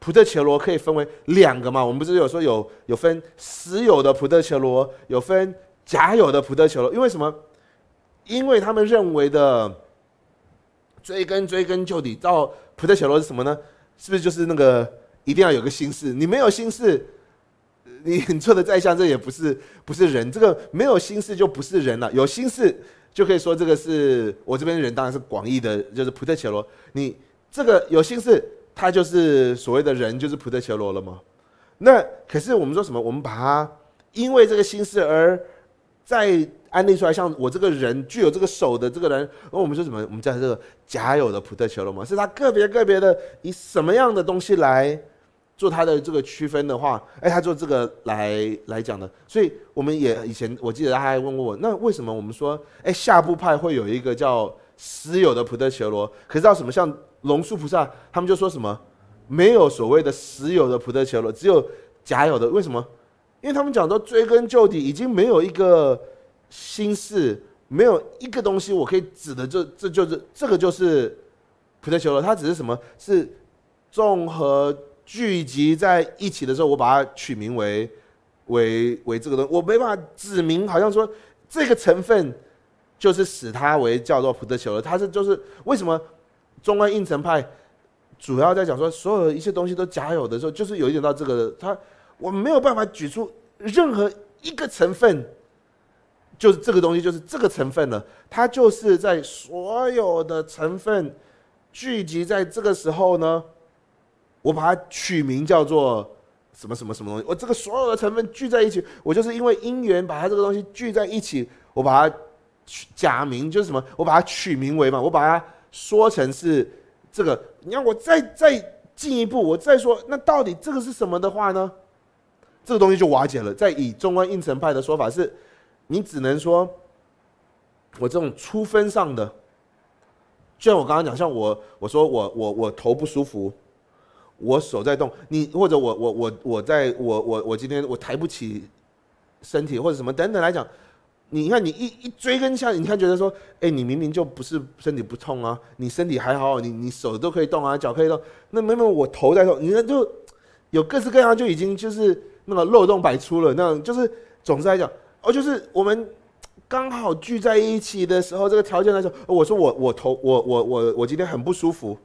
葡特伽罗可以分为两个嘛？我们不是有说有有分实有的葡特伽罗，有分假有的葡特伽罗？因为什么？因为他们认为的追根追根究底到葡特伽罗是什么呢？是不是就是那个一定要有个心事？你没有心事，你你做的再像，这也不是不是人。这个没有心事就不是人了，有心事就可以说这个是我这边人，当然是广义的，就是葡特伽罗。你这个有心事，他就是所谓的人，就是葡特伽罗了吗？那可是我们说什么？我们把它因为这个心事而再安立出来，像我这个人具有这个手的这个人，然后我们说什么？我们叫这个假有的葡特伽罗嘛，是他个别个别的以什么样的东西来做他的这个区分的话，哎，他做这个来来讲的。所以我们也以前我记得他还问过我，那为什么我们说，哎，下部派会有一个叫实有的葡特伽罗，可是到什么像龙树菩萨，他们就说什么没有所谓的实有的葡特伽罗，只有假有的。为什么？因为他们讲到追根究底，已经没有一个心事，没有一个东西我可以指的，这这就是这个就是葡特伽罗。它只是什么？是综合聚集在一起的时候，我把它取名为为为这个东西，我没办法指明，好像说这个成分就是使它为叫做葡特伽罗。它是就是为什么中观应成派主要在讲说所有的一切东西都假有的时候，就是有一点到这个，它我没有办法举出任何一个成分，就是这个东西就是这个成分了，它就是在所有的成分聚集在这个时候呢，我把它取名叫做什么什么什么东西。我这个所有的成分聚在一起，我就是因为因缘把它这个东西聚在一起，我把它假名就是什么，我把它取名为嘛，我把它说成是这个。你让我再再进一步，我再说，那到底这个是什么的话呢？这个东西就瓦解了。在以中观应成派的说法是，你只能说，我这种初分上的，就像我刚刚讲，像我我说我我我头不舒服，我手在动，你或者我我我我在我我我今天我抬不起身体或者什么等等来讲，你看你一一追根下，你看觉得说，哎，你明明就不是身体不痛啊，你身体还好，你你手都可以动啊，脚可以动，那没有我头在动，你看就有各式各样，就已经就是那个漏洞百出了，那就是总之来讲，哦，就是我们刚好聚在一起的时候，这个条件来说，我说我我头我我我我今天很不舒服。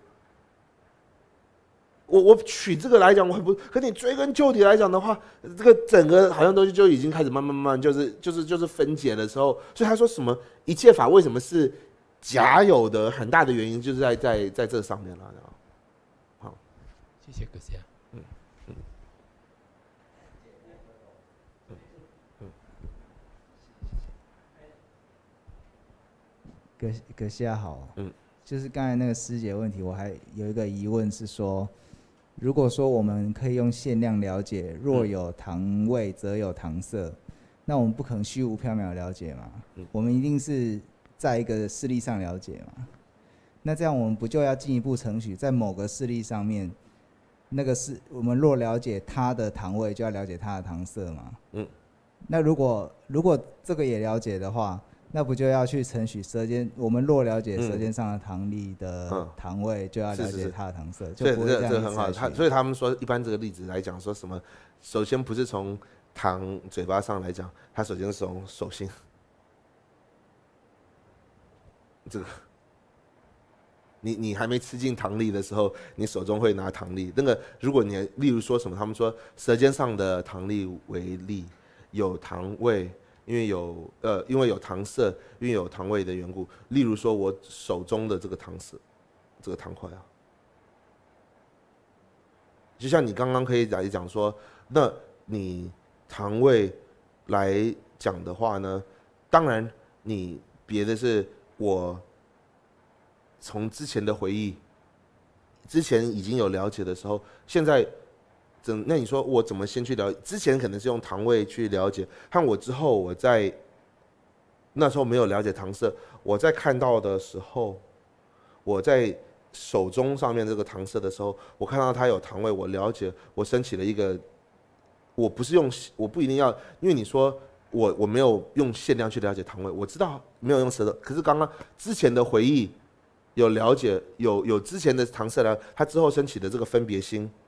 我我取这个来讲，我很不，可你追根究底来讲的话，这个整个好像东西就已经开始慢慢慢慢就是就是就是分解的时候，所以他说什么一切法为什么是假有的，很大的原因就是在在在这上面了。好， 谢谢阁下。嗯嗯嗯嗯。 阁阁下好。 嗯。 就是刚才那个师姐问题，我还有一个疑问是说，如果说我们可以用限量了解，若有堂味则有堂色，那我们不可能虚无缥缈了解嘛？嗯、我们一定是在一个事例上了解嘛？那这样我们不就要进一步程序，在某个事例上面，那个是我们若了解它的堂味，就要了解它的堂色嘛？嗯。那如果如果这个也了解的话，那不就要去承许舌尖？我们若了解舌尖上的堂力的堂味，就要了解它的堂色，就不会这样这很好。他所以他们说，一般这个例子来讲，说什么？首先不是从堂嘴巴上来讲，他首先是从手心。这个，你你还没吃进堂力的时候，你手中会拿堂力。那个，如果你例如说什么，他们说舌尖上的堂力为力，有堂味。因为有呃，因为有堂色，因为有堂味的缘故。例如说，我手中的这个堂色，这个堂块啊，就像你刚刚可以来讲说，那你堂味来讲的话呢，当然你别的是我从之前的回忆，之前已经有了解的时候，现在。怎那你说我怎么先去了解？之前可能是用堂味去了解，和我之后我在那时候没有了解堂色，我在看到的时候，我在手中上面这个堂色的时候，我看到它有堂味，我了解，我升起了一个，我不是用，我不一定要，因为你说我我没有用限量去了解堂味，我知道没有用舌头，可是刚刚之前的回忆有了解，有有之前的堂色了，它之后升起的这个分别心。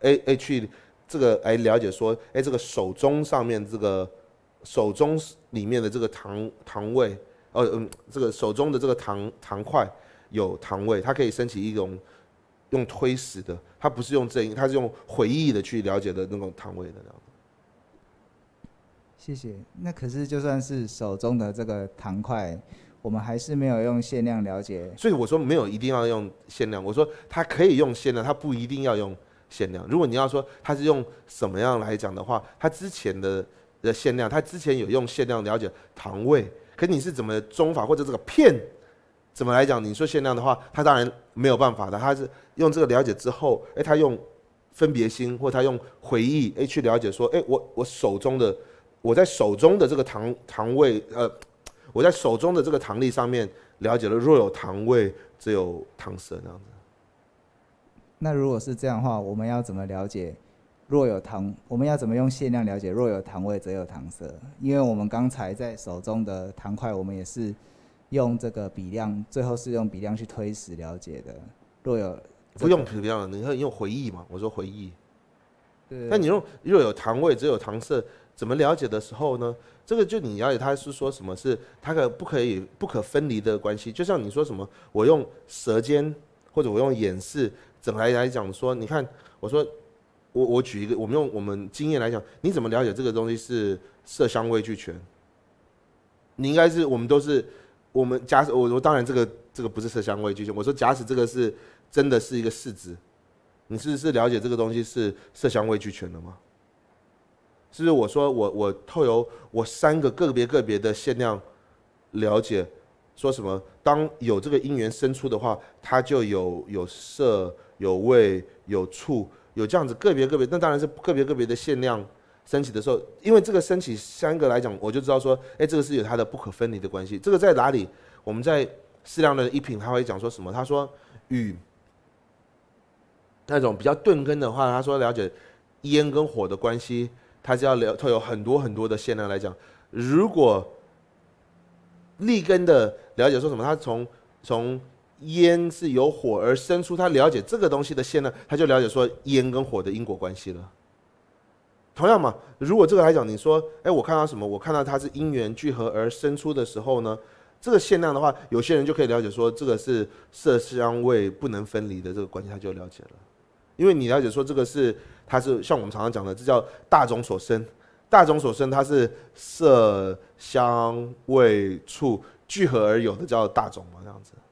哎哎去这个来了解说，哎这个手中上面这个手中里面的这个糖糖味，呃嗯，这个手中的这个糖糖块有糖味，它可以升起一种用推使的，它不是用正音，它是用回忆的去了解的那种糖味的这样子。 谢谢。那可是就算是手中的这个糖块，我们还是没有用限量了解。 所以我说没有一定要用限量，我说它可以用限量，它不一定要用限量。如果你要说它是用什么样来讲的话，它之前的的限量，它之前有用限量了解糖味，可你是怎么中法或者这个片怎么来讲？你说限量的话，它当然没有办法的，它是用这个了解之后，哎，它用分别心或它用回忆，哎，去了解说，哎，我我手中的。我在手中的这个糖糖味，呃，我在手中的这个糖粒上面了解了，若有糖味，则有糖色这样子。 那如果是这样的话，我们要怎么了解若有糖？我们要怎么用限量了解若有糖味，则有糖色？因为我们刚才在手中的糖块，我们也是用这个比量，最后是用比量去推使了解的。若有、这个、 不用比量，你可以用回忆嘛？我说回忆。 对。 但你用若有糖味，则有糖色。怎么了解的时候呢？这个就你了解它是说什么是它可不可以不可分离的关系？就像你说什么，我用舌尖或者我用眼视整来来讲说，你看我说我我举一个，我们用我们经验来讲，你怎么了解这个东西是色香味俱全？你应该是我们都是我们假使我我当然这个这个不是色香味俱全，我说假使这个是真的是一个事实，你是不是了解这个东西是色香味俱全的吗？是不是我说我我透由我三个个别个别的限量了解，说什么当有这个因缘生出的话，它就有有色有味有触有这样子个别个别，那当然是个别个别的限量升起的时候，因为这个升起三个来讲，我就知道说，哎，这个是有它的不可分离的关系。这个在哪里？我们在适量的一品他会讲说什么？他说与那种比较钝根的话，他说了解烟跟火的关系。它是要了，它有很多很多的限量来讲。如果立根的了解说什么，它从从烟是由火而生出，他了解这个东西的限量，他就了解说烟跟火的因果关系了。同样嘛，如果这个来讲，你说，哎，我看到什么？我看到它是因缘聚合而生出的时候呢，这个限量的话，有些人就可以了解说，这个是色香味不能分离的这个关系，他就了解了。因为你了解说这个是，它是像我们常常讲的，这叫大种所生。大种所生，它是色香味触聚合而有的，叫大种嘛，这样子。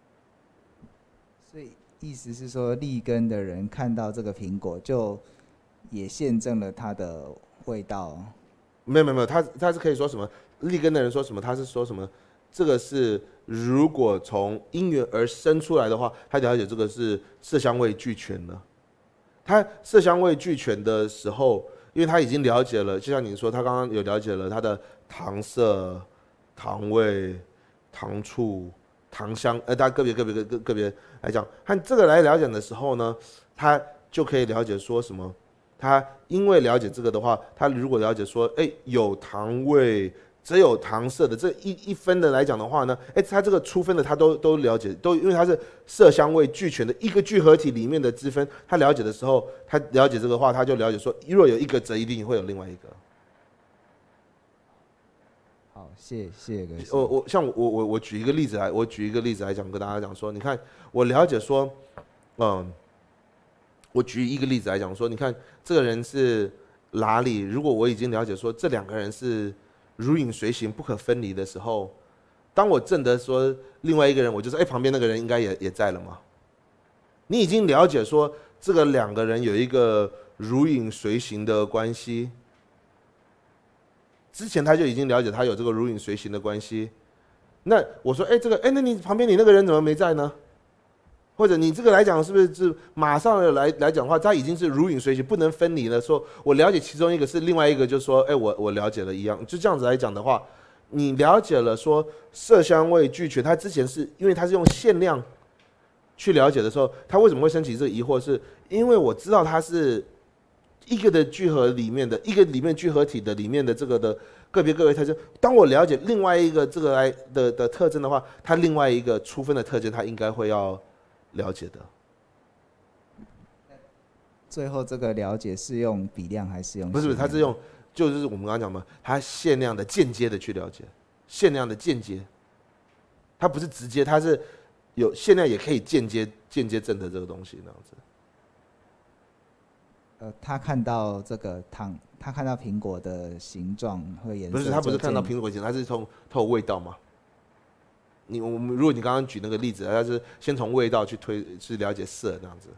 所以意思是说，立根的人看到这个苹果，就也验证了它的味道。 没有没有没有，他他是可以说什么？立根的人说什么？他是说什么？这个是如果从因缘而生出来的话，他了解这个是色香味俱全的。他色香味俱全的时候，因为他已经了解了，就像你说，他刚刚有了解了他的糖色、糖味、糖触、糖香，呃，他个别个别个个别来讲，和这个来了解的时候呢，他就可以了解说什么？他因为了解这个的话，他如果了解说，哎，有糖味。只有糖色的这一一分的来讲的话呢，哎，它这个出分的它都都了解，都因为它是色香味俱全的一个聚合体里面的之分，他了解的时候，他了解这个话，他就了解说，若有一个，则一定会有另外一个。 好，谢谢谢谢各位。 我我像我我我举一个例子来，我举一个例子来讲，跟大家讲说，你看我了解说，嗯，我举一个例子来讲说，你看这个人是哪里？如果我已经了解说这两个人是。如影随形、不可分离的时候，当我证得说另外一个人，我就说，哎，旁边那个人应该也也在了嘛。你已经了解说这个两个人有一个如影随形的关系，之前他就已经了解他有这个如影随形的关系。那我说，哎，这个，哎，那你旁边你那个人怎么没在呢？或者你这个来讲是不是是马上来来讲的话，它已经是如影随形，不能分离了。说我了解其中一个是另外一个，就说，哎，我我了解了一样，就这样子来讲的话，你了解了说色香味俱全，它之前是因为它是用限量去了解的时候，它为什么会升起这个疑惑？是因为我知道它是一个的聚合里面的一个里面聚合体的里面的这个的个别个别特征。当我了解另外一个这个来的的特征的话，它另外一个出分的特征，它应该会要了解的。 最后这个了解是用比量还是用？ 不是不是，它是用就是我们刚刚讲嘛，它限量的间接的去了解，限量的间接，它不是直接，它是有限量也可以间接间接证得这个东西那样子。 呃，他看到这个糖，他看到苹果的形状和颜色， 不是，他不是看到苹果形，他是从透味道嘛。你我们如果你刚刚举那个例子，他是先从味道去推去了解色那样子。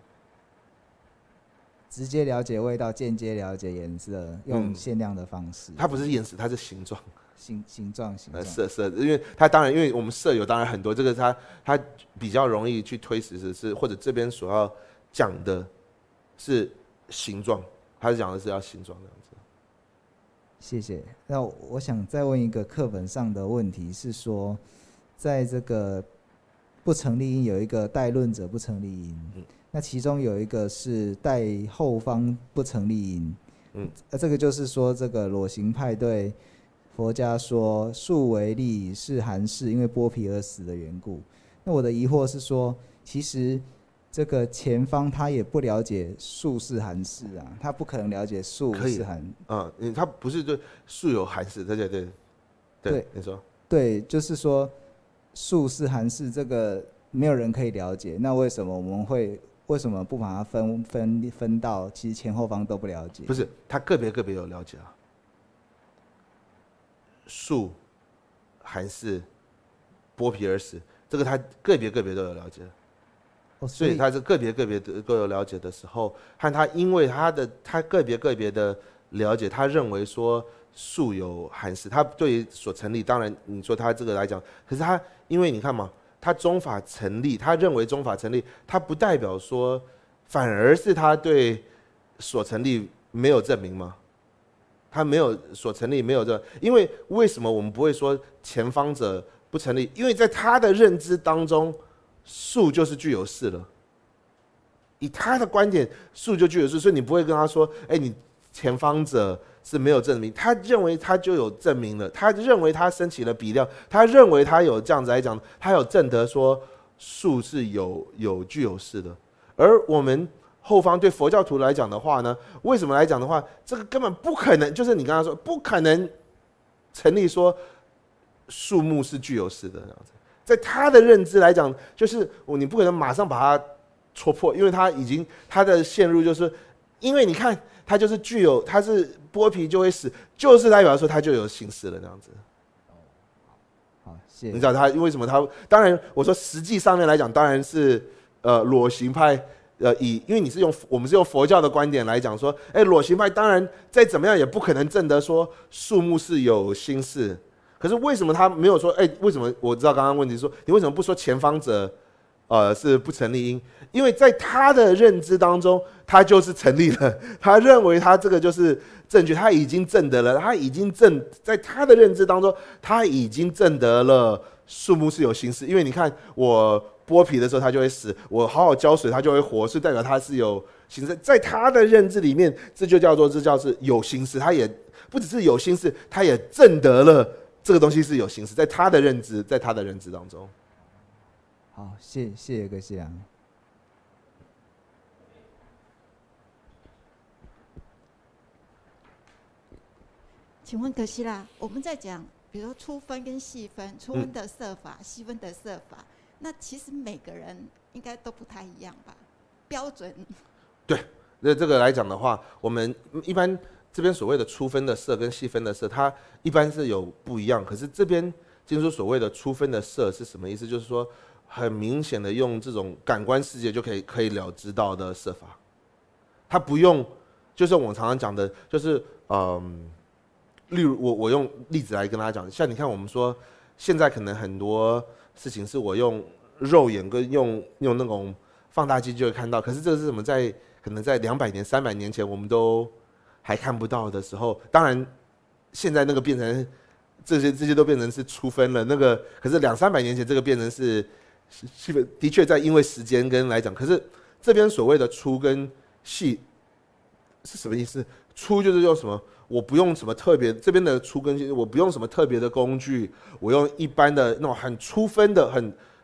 直接了解味道，间接了解颜色，用限量的方式。 它不是颜色，它是形状。 形形状形状。 色色，因为它当然，因为我们色有当然很多，这个它它比较容易去推实是是，或者这边所要讲的是形状，他是讲的是要形状这样子。 谢谢。那我想再问一个课本上的问题是说，在这个不成立音有一个带论者不成立音，嗯、那其中有一个是带后方不成立音，嗯，那这个就是说这个裸形派对佛家说树为粒是寒士，因为剥皮而死的缘故。那我的疑惑是说，其实这个前方他也不了解树是寒士啊，他不可能了解树是寒。 嗯，嗯，他不是对树有寒士，对对对，对，你说。 对，就是说树是寒士，这个没有人可以了解。那为什么我们会为什么不把它分分分到其实前后方都不了解？ 不是，他个别个别有了解啊。树、寒士、剥皮而死，这个他个别个别都有了解。哦、所以他是个别个别都有了解的时候，和他因为他的他个别个别的了解，他认为说树有寒士，他对于所成立，当然你说他这个来讲，可是他因为你看嘛，他宗法成立，他认为宗法成立，他不代表说，反而是他对所成立没有证明吗？他没有所成立没有这，因为为什么我们不会说前方者不成立？因为在他的认知当中，树就是具有事了。以他的观点，树就具有事，所以你不会跟他说：“哎，你前方者是没有证明。”他认为他就有证明了，他认为他升起了比量，他认为他有这样子来讲，他有证得说树是有有具有事的，而我们。后方对佛教徒来讲的话呢，为什么来讲的话，这个根本不可能，就是你刚刚说不可能成立说树木是具有事的这样子，在他的认知来讲，就是你不可能马上把它戳破，因为他已经他的陷入就是，因为你看他就是具有，他是剥皮就会死，就是代表说他就有形式了这样子。 好，谢谢。 你知道他为什么他？当然我说实际上面来讲，当然是呃裸形派。呃，以因为你是用我们是用佛教的观点来讲说，哎，裸形派当然再怎么样也不可能证得说树木是有心事，可是为什么他没有说，哎，为什么我知道刚刚问题说你为什么不说前方者，呃是不成立因？因为在他的认知当中，他就是成立了，他认为他这个就是证据，他已经证得了，他已经证在他的认知当中，他已经证得了树木是有心事，因为你看我。剥皮的时候它就会死，我好好浇水它就会活，是代表它是有心思，在他的认知里面，这就叫做这叫是有心思，他也不只是有心思，他也证得了这个东西是有心思，在他的认知，在他的认知当中。 好，谢谢谢葛西良。 请问葛西拉，我们在讲，比如说粗分跟细分，粗分的色法，嗯、细分的色法。那其实每个人应该都不太一样吧？标准。对， 那这个来讲的话，我们一般这边所谓的粗分的色跟细分的色，它一般是有不一样。可是这边就是说所谓的粗分的色是什么意思？就是说很明显的用这种感官世界就可以可以了知到的色法，它不用，就是我们常常讲的，就是嗯，例如我我用例子来跟大家讲，像你看我们说现在可能很多。事情是我用肉眼跟用用那种放大镜就会看到，可是这个是什么在可能在两百年、三百年前我们都还看不到的时候，当然现在那个变成这些这些都变成是粗分了，那个可是两三百年前这个变成是细分，的确在因为时间跟来讲，可是这边所谓的粗跟细是什么意思？粗就是用什么？我不用什么特别，这边的粗跟细，我不用什么特别的工具，我用一般的那种很粗分的、很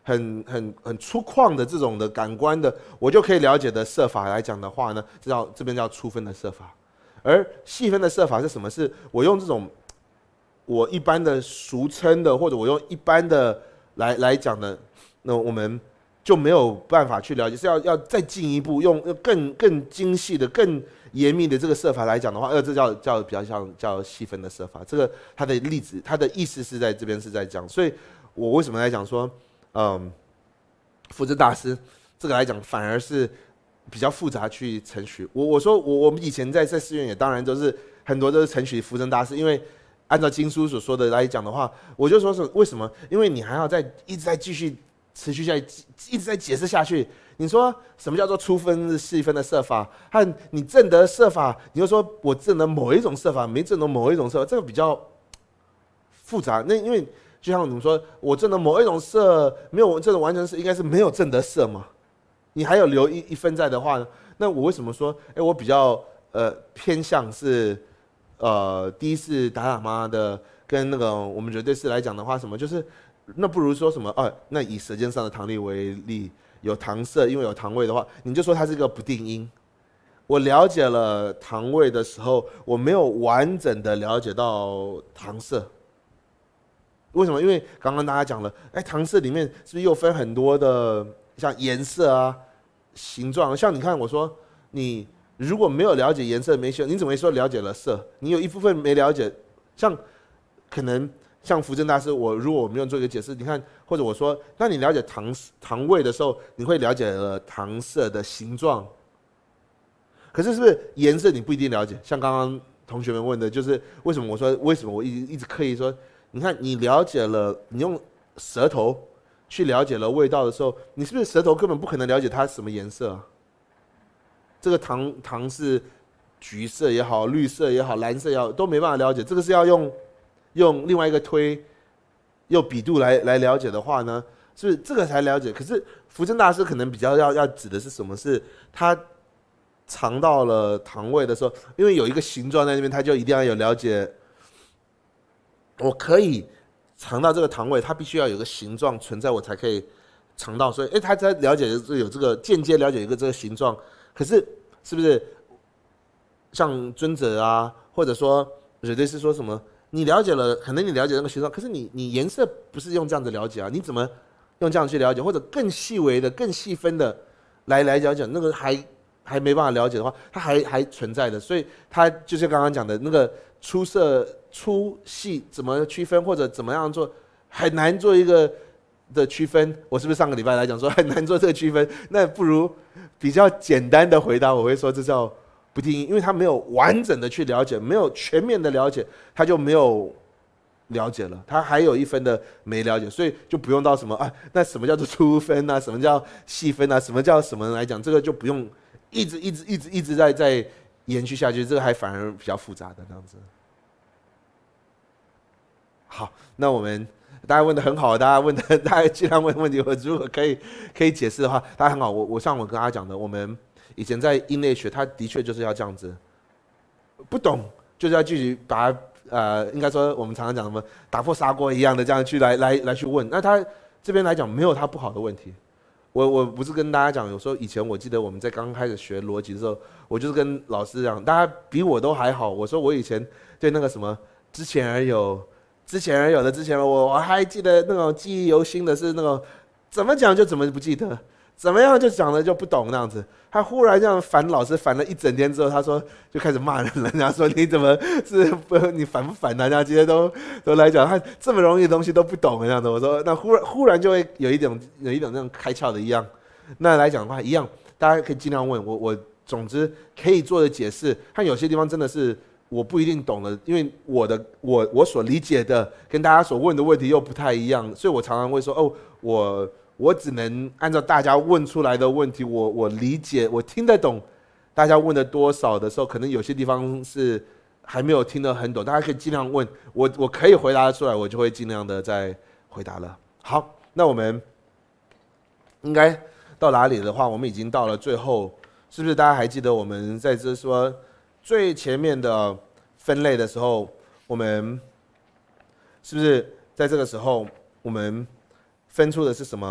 很很很粗犷的这种的感官的，我就可以了解的设法来讲的话呢，这叫这边叫粗分的设法。而细分的设法是什么？是我用这种我一般的俗称的，或者我用一般的来来讲的，那我们就没有办法去了解，是要要再进一步用更更精细的、更严密的这个设法来讲的话，呃，这叫叫比较像叫细分的设法。这个它的例子，它的意思是在这边是在讲，所以我为什么来讲说？嗯，扶正大师这个来讲，反而是比较复杂去承许。我我说我我们以前在在寺院也当然都是很多都是承许扶正大师，因为按照经书所说的来讲的话，我就说是为什么？因为你还要再一直在继续持续下去，一直在解释下去。你说什么叫做粗分细分的设法？和你证得设法，你就说我证得某一种设法，没证得某一种设法，这个比较复杂。那因为就像你们说，我证得某一种色，没有证得完全是应该是没有证得色嘛？你还有留一一分在的话呢？那我为什么说，哎、欸，我比较呃偏向是呃第一是达喇嘛的，跟那个我们绝对是来讲的话，什么就是那不如说什么啊？那以舌尖上的糖粒为例，有糖色，因为有糖味的话，你就说它是个不定音。我了解了糖味的时候，我没有完整的了解到糖色。为什么？因为刚刚大家讲了，哎，糖色里面是不是又分很多的，像颜色啊、形状？像你看，我说你如果没有了解颜色，没学，你怎么会说了解了色？你有一部分没了解，像可能像扶正大师，我如果我没有做一个解释，你看，或者我说，那你了解糖糖味的时候，你会了解了糖色的形状。可是是不是颜色你不一定了解？像刚刚同学们问的，就是为什么我说为什么我一直一直刻意说。你看，你了解了，你用舌头去了解了味道的时候，你是不是舌头根本不可能了解它什么颜色啊？这个糖糖是橘色也好，绿色也好，蓝色也好，都没办法了解。这个是要用用另外一个推，用比度来来了解的话呢，是不是这个才了解？可是扶正大师可能比较要要指的是什么？是他尝到了糖味的时候，因为有一个形状在那边，他就一定要有了解。我可以尝到这个糖味，它必须要有个形状存在，我才可以尝到。所以，哎，他才了解有这个间接了解一个这个形状。可是，是不是像尊者啊，或者说绝对是说什么？你了解了，可能你了解那个形状，可是你你颜色不是用这样子了解啊？你怎么用这样去了解？或者更细微的、更细分的来来了解，那个还还没办法了解的话，它还还存在的。所以，它就是刚刚讲的那个出色。粗细怎么区分，或者怎么样做，很难做一个的区分。我是不是上个礼拜来讲说很难做这个区分？那不如比较简单的回答，我会说这叫不定音，因为他没有完整的去了解，没有全面的了解，他就没有了解了，他还有一分的没了解，所以就不用到什么啊，那什么叫做粗分啊？什么叫细分啊？什么叫什么来讲？这个就不用一直一直一直一直在在延续下去，这个还反而比较复杂的这样子。好，那我们大家问的很好，大家问的大家尽量问问题，我如果可以可以解释的话，大家很好。我我像我跟大家讲的，我们以前在音类学，它的确就是要这样子，不懂就是要继续把它呃，应该说我们常常讲什么打破砂锅一样的这样去来来来去问。那他这边来讲没有他不好的问题。我我不是跟大家讲，有时候以前我记得我们在刚开始学逻辑的时候，我就是跟老师讲，大家比我都还好。我说我以前对那个什么之前而有。之前而有的，之前我我还记得那种记忆犹新的是那种怎么讲就怎么不记得，怎么样就讲的就不懂那样子。他忽然这样烦老师烦了一整天之后，他说就开始骂人了，人家说你怎么是不你烦不烦啊？人家今天都都来讲，他这么容易的东西都不懂这样子。我说那忽然忽然就会有一种有一种那种开窍的一样。那来讲的话一样，大家可以尽量问我，我总之可以做的解释，和有些地方真的是。我不一定懂了，因为我的我我所理解的跟大家所问的问题又不太一样，所以我常常会说哦，我我只能按照大家问出来的问题，我我理解我听得懂大家问的多少的时候，可能有些地方是还没有听得很懂，大家可以尽量问我，我可以回答出来，我就会尽量的再回答了。好，那我们应该到哪里的话，我们已经到了最后，是不是大家还记得我们在这说？最前面的分类的时候，我们是不是在这个时候，我们分出的是什么？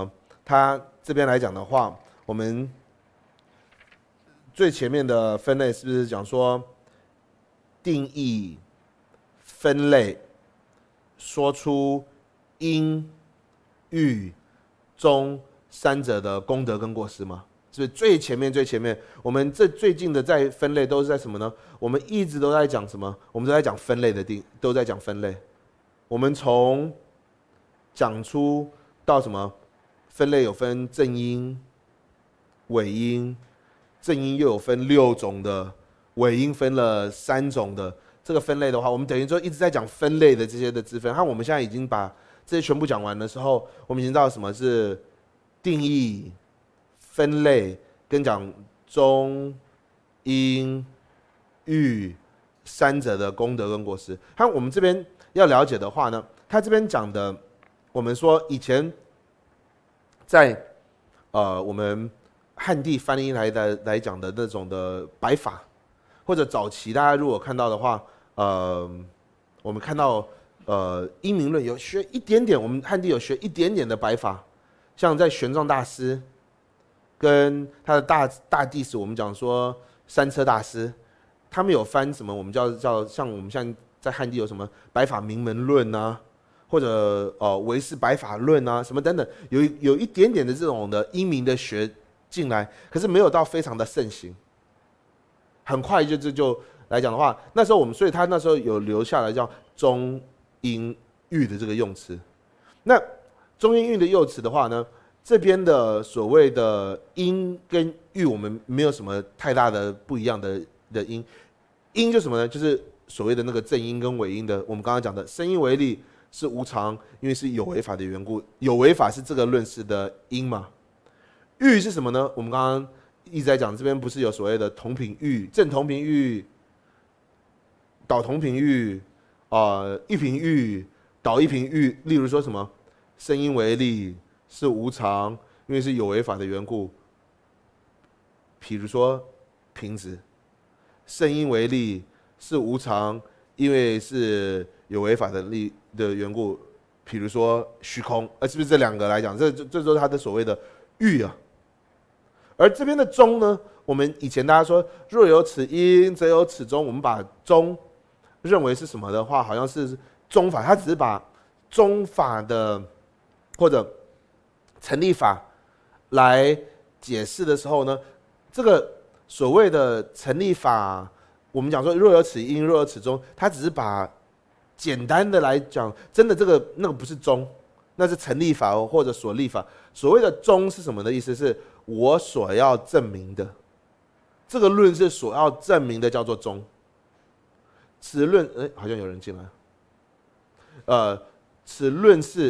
它这边来讲的话，我们最前面的分类是不是讲说定义、分类，说出因、喻、中三者的功德跟过失吗？是不是最前面最前面？我们这最近的在分类都是在什么呢？我们一直都在讲什么？我们都在讲分类的定，都在讲分类。我们从讲出到什么？分类有分正音、尾音，正音又有分六种的，尾音分了三种的。这个分类的话，我们等于说一直在讲分类的这些的支分。看我们现在已经把这些全部讲完的时候，我们已经知道什么是定义、分类，跟讲中、音、喻三者的功德跟过失。看我们这边要了解的话呢，他这边讲的，我们说以前在呃我们汉地翻译来的来讲的那种的白法，或者早期大家如果看到的话，呃，我们看到呃英明论有学一点点，我们汉地有学一点点的白法，像在玄奘大师跟他的大大弟子，我们讲说三车大师，他们有翻什么？我们叫叫像我们现在在汉地有什么白法名门论啊，或者呃唯识白法论啊，什么等等，有有一点点的这种的英明的学进来，可是没有到非常的盛行。很快就这就来讲的话，那时候我们所以他那时候有留下来叫中音喻的这个用词。那中音喻的用词的话呢，这边的所谓的音跟喻，我们没有什么太大的不一样的的音。音就什么呢？就是所谓的那个正音跟尾音的，我们刚刚讲的声音为例是无常，因为是有为法的缘故，有为法是这个论事的因嘛。喻是什么呢？我们刚刚一直在讲，这边不是有所谓的同频喻、正同频喻、导同频喻、呃一频喻、导一频喻。例如说什么声音为例是无常，因为是有为法的缘故。比如说瓶子，声音为例是无常，因为是有为法的力的缘故。比如说虚空，呃，是不是这两个来讲？这这这都是它的所谓的喻啊。而这边的中呢，我们以前大家说若有此因，则有此中。我们把中认为是什么的话，好像是中法，它只是把中法的或者成立法来解释的时候呢，这个所谓的成立法，我们讲说若有此因，若有此中，它只是把简单的来讲，真的这个那个不是中，那是成立法或者所立法。所谓的中是什么的意思？是我所要证明的，这个论是所要证明的，叫做中。此论，哎，好像有人进来。呃，此论是，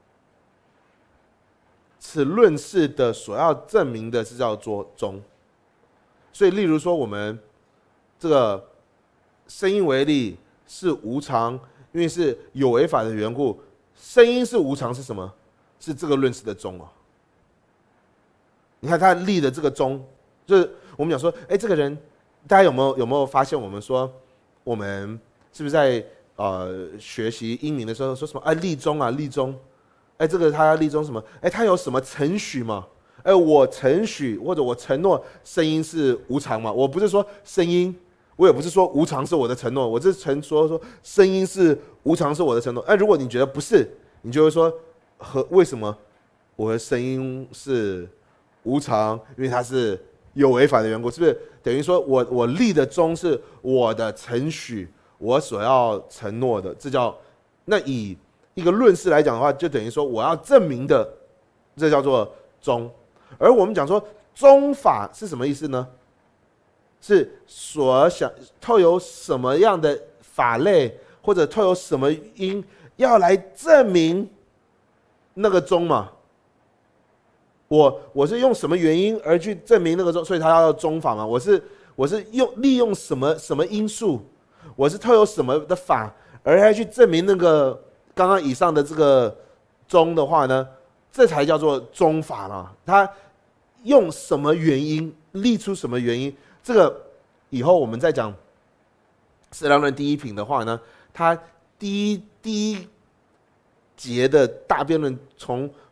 此论是的所要证明的是叫做中。所以，例如说我们这个声音为例是无常，因为是有为法的缘故，声音是无常是什么？是这个论事的中哦。你看他立的这个中，就是我们讲说，哎，这个人，大家有没有有没有发现？我们说，我们是不是在呃学习英明的时候说什么？哎，立中啊，立中，哎，这个他要立中什么？哎，他有什么承许吗？哎，我承许或者我承诺声音是无常嘛？我不是说声音，我也不是说无常是我的承诺，我是承说说声音是无常是我的承诺。哎，如果你觉得不是，你就会说和为什么我的声音是无常？因为它是有违法的缘故，是不是等于说我我立的中是我的承许，我所要承诺的，这叫那以一个论事来讲的话，就等于说我要证明的，这叫做中。而我们讲说中法是什么意思呢？是所想透有什么样的法类，或者透有什么因，要来证明那个中嘛？我我是用什么原因而去证明那个中，所以它要中法嘛？我是我是用利用什么什么因素，我是透有什么的法而来去证明那个刚刚以上的这个中的话呢，这才叫做中法了。它用什么原因立出什么原因？这个以后我们再讲释量论第一品的话呢，它第一第一节的大辩论从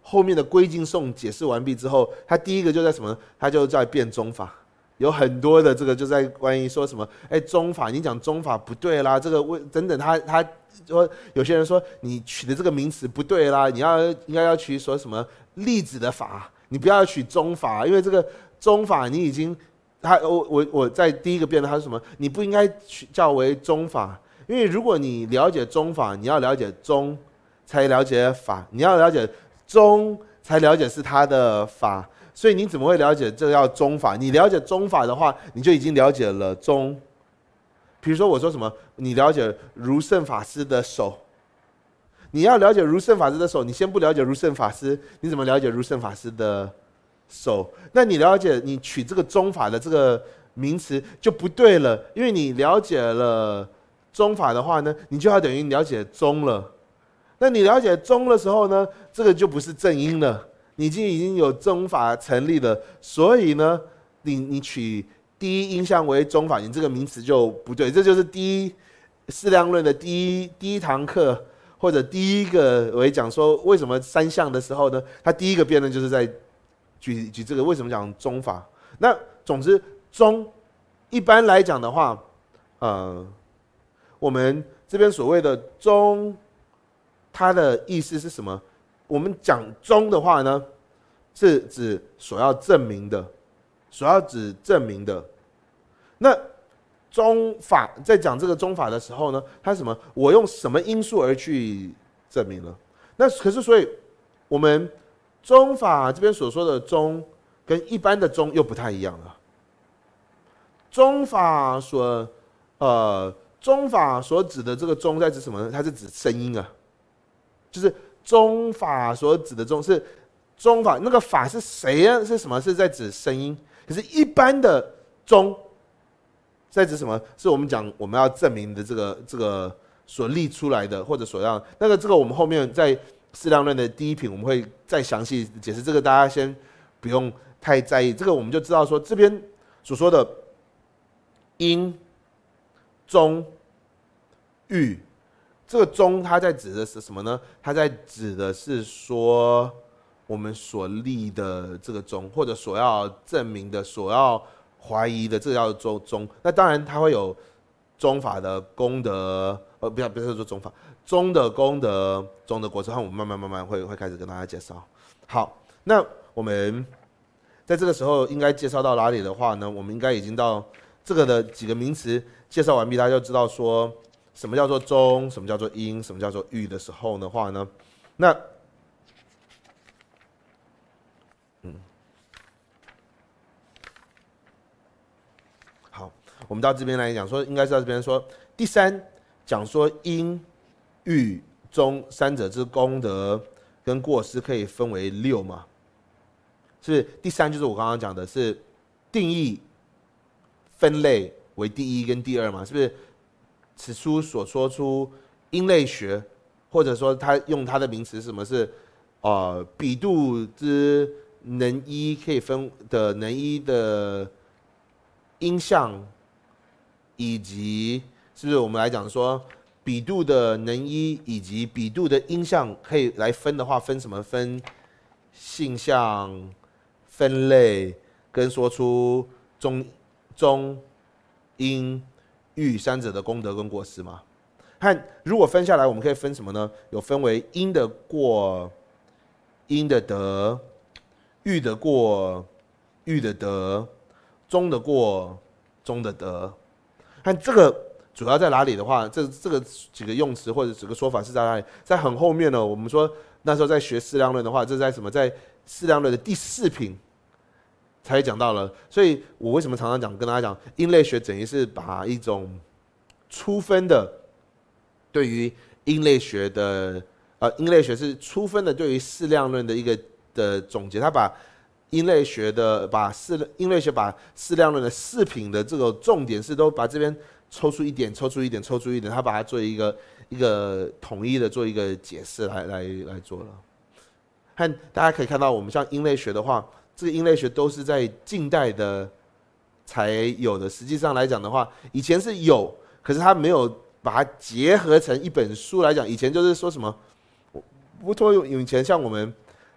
后面的归敬颂解释完毕之后，他第一个就在什么？他就在辩宗法，有很多的这个就在关于说什么？哎，宗法，你讲宗法不对啦，这个为等等，他他说有些人说你取的这个名词不对啦，你要应该要取说什么例子的法，你不要取宗法，因为这个宗法你已经他我我我在第一个辩论他是什么？你不应该取叫为宗法，因为如果你了解宗法，你要了解宗才了解法，你要了解宗才了解是他的法，所以你怎么会了解这叫宗法？你了解宗法的话，你就已经了解了宗。比如说我说什么，你了解如圣法师的手，你要了解如圣法师的手，你先不了解如圣法师，你怎么了解如圣法师的手？那你了解你取这个宗法的这个名词就不对了，因为你了解了宗法的话呢，你就要等于了解宗了。那你了解宗的时候呢，这个就不是正音了，你已经已经有宗法成立了，所以呢，你你取第一音相为宗法，你这个名词就不对。这就是第一释量论的第一第一堂课，或者第一个我也讲说为什么三项的时候呢，他第一个辩论就是在举举这个为什么讲宗法。那总之宗一般来讲的话，呃，我们这边所谓的宗，它的意思是什么？我们讲宗的话呢，是指所要证明的，所要指证明的。那宗法在讲这个宗法的时候呢，它什么？我用什么因素而去证明了？那可是所以，我们宗法这边所说的宗，跟一般的宗又不太一样了。宗法所呃，宗法所指的这个宗在指什么呢？它是指声音啊。就是宗法所指的宗是宗法，那个法是谁啊？是什么？是在指声音。可是，一般的宗在指什么？是我们讲我们要证明的这个这个所立出来的，或者所要那个这个我们后面在释量论的第一品我们会再详细解释，这个大家先不用太在意。这个我们就知道说这边所说的音、宗、喻。这个宗它在指的是什么呢？它在指的是说我们所立的这个宗，或者所要证明的、所要怀疑的，这个叫做宗。那当然它会有宗法的功德，呃，不要不要说宗法，宗的功德、宗的果实，我们慢慢慢慢会会开始跟大家介绍。好，那我们在这个时候应该介绍到哪里的话呢？我们应该已经到这个的几个名词介绍完毕，大家就知道说。什么叫做宗？什么叫做音？什么叫做喻的时候的话呢？那，嗯，好，我们到这边来讲说，应该是到这边说，第三讲说音、喻、宗三者之功德跟过失可以分为六嘛？是不是？第三就是我刚刚讲的是定义、分类为第一跟第二嘛？是不是？此书所说出音类学，或者说他用他的名词，什么是呃比度之能依可以分的能依的音相，以及是不是我们来讲说比度的能依以及比度的音相可以来分的话，分什么？分性相、分类跟说出中中音。喻三者的功德跟过失嘛，和如果分下来，我们可以分什么呢？有分为因的过、因的得、喻的过、喻的得、中的过、中的得。和这个主要在哪里的话，这这个几个用词或者几个说法是在哪里？在很后面呢。我们说那时候在学释量论的话，这是在什么？在释量论的第四品。才讲到了，所以我为什么常常讲跟大家讲，音类学等于是把一种初分的对于音类学的呃，音类学是初分的对于释量论的一个的总结，他把音类学的把释音类学把释量论的四品的这个重点是都把这边抽出一点，抽出一点，抽出一点，他把它做一个一个统一的做一个解释来来来做了。和大家可以看到，我们像音类学的话。这个音类学都是在近代的才有的。实际上来讲的话，以前是有，可是他没有把它结合成一本书来讲。以前就是说什么，不托以前像我们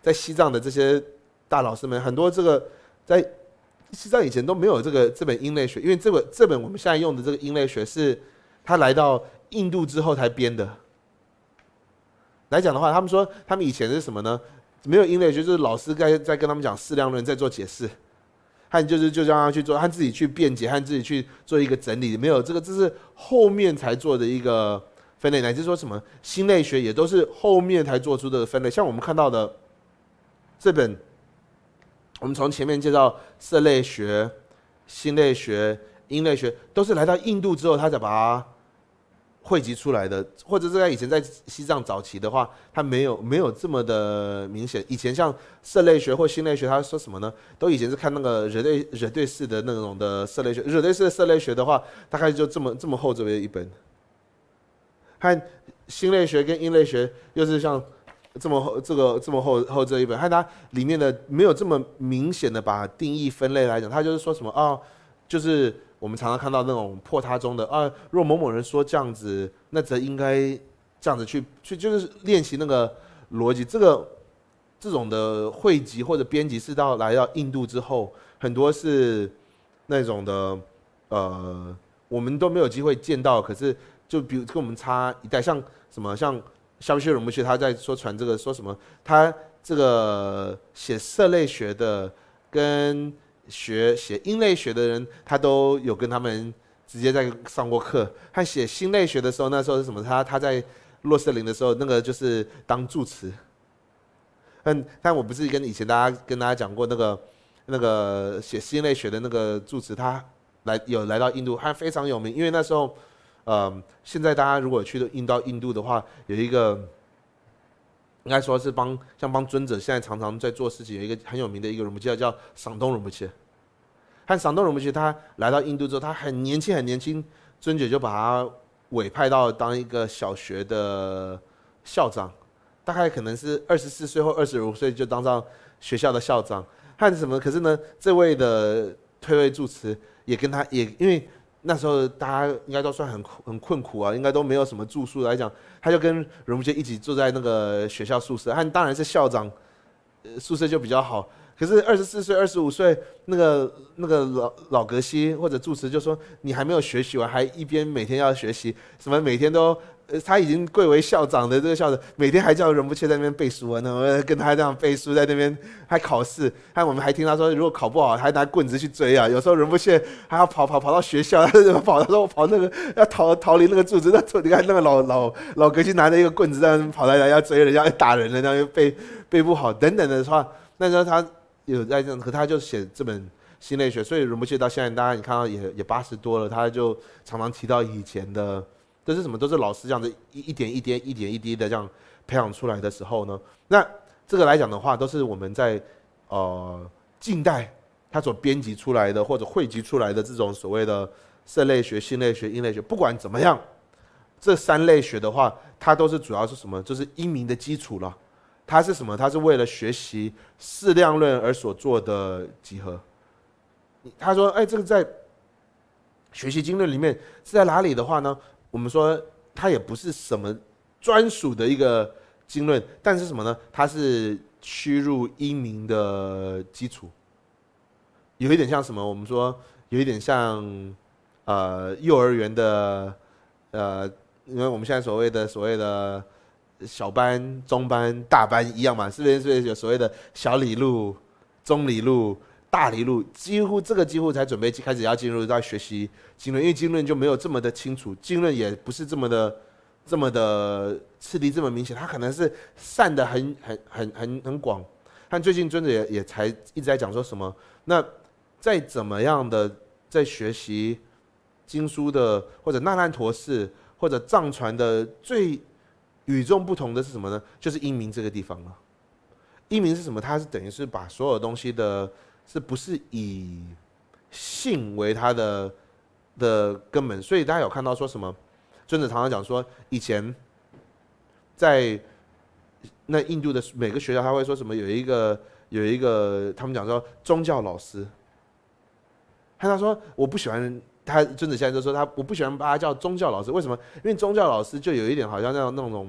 在西藏的这些大老师们，很多这个在西藏以前都没有这个这本英类学，因为这本这本我们现在用的这个英类学是他来到印度之后才编的。来讲的话，他们说他们以前是什么呢？没有英类学，就是老师在在跟他们讲适量论，在做解释，和就是就让他去做，和自己去辩解，和自己去做一个整理。没有这个，这是后面才做的一个分类，乃至说什么新类学也都是后面才做出的分类。像我们看到的这本，我们从前面介绍色类学、新类学、英类学，都是来到印度之后，他才把它汇集出来的，或者是在以前在西藏早期的话，它没有没有这么的明显。以前像色类学或新类学，他说什么呢？都以前是看那个惹对惹对式的那种的色类学，惹对式的色类学的话，大概就这么这么厚这么一本。和新类学跟英类学又是像这么厚这个这么厚厚这一本，和它里面的没有这么明显的把定义分类来讲，它就是说什么啊，就是我们常常看到那种破他中的啊，若某某人说这样子，那则应该这样子去去，就是练习那个逻辑。这个这种的汇集或者编辑是到来到印度之后，很多是那种的呃，我们都没有机会见到。可是就比如跟我们差一代，像什么像肖学荣不去他在说传这个说什么，他这个写色类学的跟学写英类学的人，他都有跟他们直接在上过课。他写新类学的时候，那时候是什么？他他在洛瑟林的时候，那个就是当助词。嗯，但我不是跟以前大家跟大家讲过那个那个写新类学的那个助词，他来有来到印度，他非常有名，因为那时候，呃，现在大家如果去印到印度的话，有一个。应该说是帮像帮尊者现在常常在做事情，有一个很有名的一个仁波切叫赏东仁波切。和赏东仁波切他来到印度之后，他很年轻很年轻，尊者就把他委派到当一个小学的校长，大概可能是二十四岁或二十五岁就当上学校的校长。和什么？可是呢，这位的退位住持也跟他也因为。那时候大家应该都算很很困苦啊，应该都没有什么住宿来讲，他就跟仁波切一起住在那个学校宿舍，和当然是校长，呃，宿舍就比较好。可是二十四岁、二十五岁那个那个老老格西或者住持就说，你还没有学习完，还一边每天要学习，什么每天都，呃，他已经贵为校长的这个校长，每天还叫仁波切在那边背书啊，那么跟他这样背书，在那边还考试，还我们还听他说，如果考不好，还拿棍子去追啊。有时候仁波切还要跑跑跑到学校，他就跑，他说我跑那个要逃逃离那个柱子，那你看那个老老老格西拿着一个棍子在那跑来来要追人家，要打人了，这样又背背不好等等的话，那时候他。有在这样，可他就写这本新类学，所以仁波切到现在，大家你看到也也八十多了，他就常常提到以前的，这是什么？都是老师这样子一一点一滴、一点一滴的这样培养出来的时候呢。那这个来讲的话，都是我们在呃近代他所编辑出来的或者汇集出来的这种所谓的色类学、新类学、英类学。不管怎么样，这三类学的话，它都是主要是什么？就是英明的基础了。它是什么？它是为了学习适量论而所做的集合。他说：“哎，这个在学习经论里面是在哪里的话呢？我们说它也不是什么专属的一个经论，但是什么呢？它是趋入英明的基础，有一点像什么？我们说有一点像呃幼儿园的呃，因为我们现在所谓的所谓的。”小班、中班、大班一样嘛，是不是？是不是有所谓的小理路、中理路、大理路？几乎这个几乎才准备开始要进入到学习经论，因为经论就没有这么的清楚，经论也不是这么的、这么的次第这么明显，它可能是散的很、很、很、很、很广。但最近尊者也也才一直在讲说什么？那在怎么样的在学习经书的，或者那烂陀寺或者藏传的最与众不同的是什么呢？就是英明这个地方了。英明是什么？它是等于是把所有东西的，是不是以性为它的的根本？所以大家有看到说什么？尊者常常讲说，以前在那印度的每个学校，他会说什么？有一个有一个，他们讲说宗教老师，他说我不喜欢。他尊者现在就说他我不喜欢把他叫宗教老师，为什么？因为宗教老师就有一点好像那种那种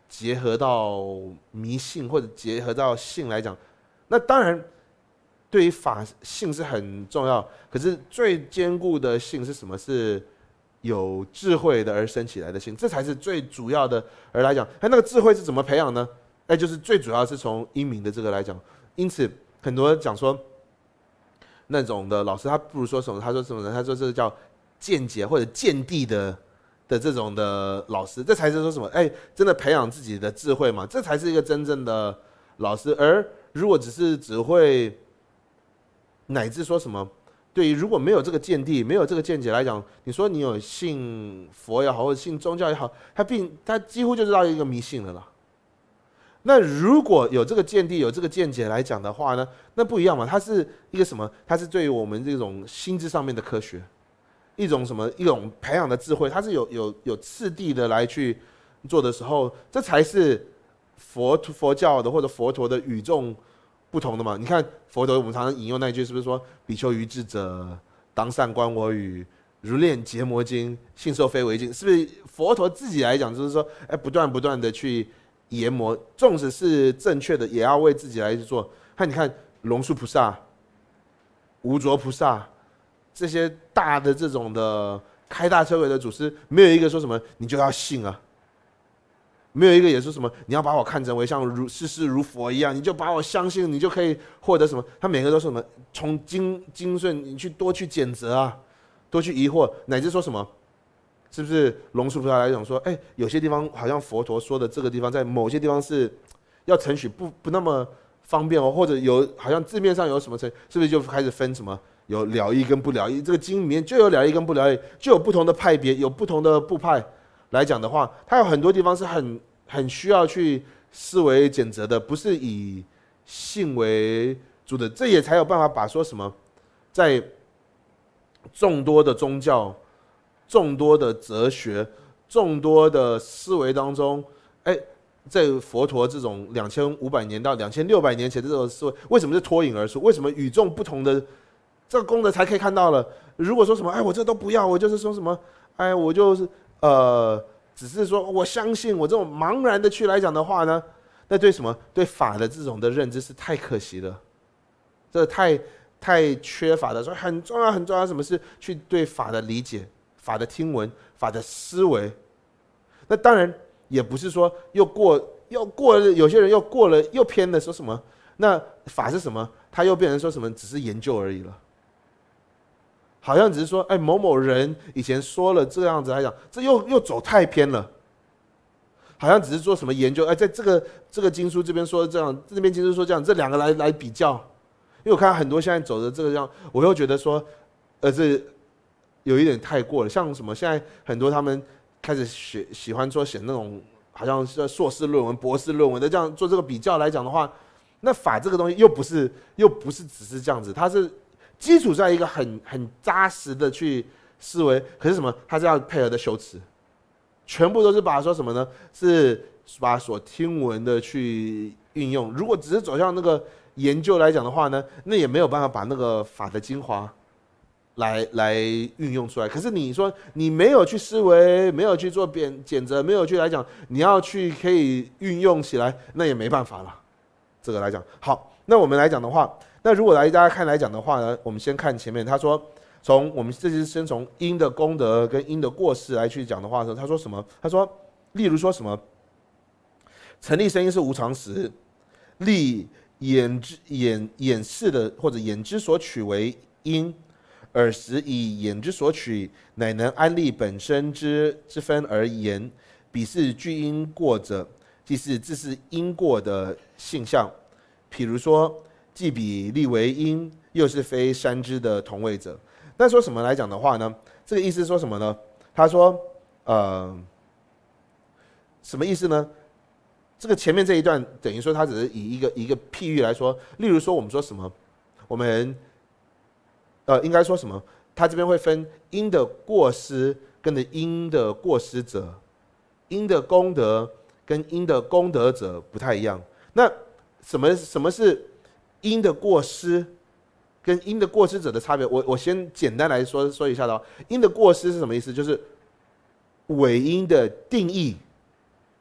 结合到迷信或者结合到性来讲，那当然对于法性是很重要。可是最坚固的性是什么？是有智慧的而生起来的性，这才是最主要的。而来讲，哎，那个智慧是怎么培养呢？哎，就是最主要是从英明的这个来讲。因此，很多人讲说，那种的老师他不如说什么？他说什么呢？他说这个叫见解或者见地的的这种的老师，这才是说什么？哎，真的培养自己的智慧嘛？这才是一个真正的老师。而如果只是只会，乃至说什么？对于如果没有这个见地，没有这个见解来讲，你说你有信佛也好，或者信宗教也好，它并它几乎就是到一个迷信了啦。那如果有这个见地，有这个见解来讲的话呢，那不一样嘛，它是一个什么？它是对于我们这种心智上面的科学，一种什么？一种培养的智慧，它是有有有次第的来去做的时候，这才是佛佛教的或者佛陀的与众不同的嘛。你看佛陀，我们常常引用那一句，是不是说“比丘于智者，当善观我语，如练结魔经，信受非为经”？是不是佛陀自己来讲，就是说，哎，不断不断的去研磨，纵使是正确的，也要为自己来去做。看，你看龙树菩萨、无着菩萨这些大的这种的开大车尾的祖师，没有一个说什么你就要信啊。没有一个也说什么你要把我看成为像如事事如佛一样，你就把我相信，你就可以获得什么？他每个都说什么从经经顺，你去多去检责啊，多去疑惑，乃至说什么？是不是龙树菩萨来讲说，哎，有些地方好像佛陀说的这个地方，在某些地方是要承许不不那么方便哦，或者有好像字面上有什么承，是不是就开始分什么有了义跟不了义？这个经里面就有了义跟不了义，就有不同的派别，有不同的部派。来讲的话，它有很多地方是很很需要去思维检责的，不是以性为主的，这也才有办法把说什么，在众多的宗教、众多的哲学、众多的思维当中，哎，在佛陀这种两千五百年到两千六百年前的这种思维，为什么是脱颖而出？为什么与众不同的这个功德才可以看到了？如果说什么，哎，我这都不要，我就是说什么，哎，我就是。呃，只是说我相信我这种茫然的去来讲的话呢，那对什么对法的这种的认知是太可惜了，这太太缺乏的。所以很重要很重要，什么是去对法的理解、法的听闻、法的思维。那当然也不是说又过又过了，有些人又过了又偏了，说什么那法是什么？他又变成说什么只是研究而已了。好像只是说，哎，某某人以前说了这样子来讲，这又又走太偏了。好像只是做什么研究，哎，在这个这个经书这边说这样，这边经书说这样，这两个来来比较。因为我看到很多现在走的这个样，我又觉得说，呃，这有一点太过了。像什么现在很多他们开始写喜欢说写那种好像是硕士论文、博士论文的这样做这个比较来讲的话，那法这个东西又不是又不是只是这样子，它是。基础在一个很很扎实的去思维，可是什么？它是要配合的修辞，全部都是把说什么呢？是把所听闻的去运用。如果只是走向那个研究来讲的话呢，那也没有办法把那个法的精华来来运用出来。可是你说你没有去思维，没有去做检检责，没有去来讲，你要去可以运用起来，那也没办法了。这个来讲，好，那我们来讲的话。那如果来大家看来讲的话呢，我们先看前面，他说从我们这是先从因的功德跟因的过失来去讲的话呢，他说什么？他说，例如说什么，成立声音是无常时，立眼之眼眼视的或者眼之所取为因，尔时以眼之所取，乃能安立本身之之分而言，彼是具因过者，即是自是因过的性相。譬如说。既彼立为因，又是非山之的同位者。那说什么来讲的话呢？这个意思说什么呢？他说，呃，什么意思呢？这个前面这一段等于说他只是以一个一个譬喻来说，例如说我们说什么，我们呃应该说什么？他这边会分因的过失跟的因的过失者，因的功德跟因的功德者不太一样。那什么什么是？因的过失跟因的过失者的差别，我我先简单来说说一下的。因的过失是什么意思？就是伪因的定义，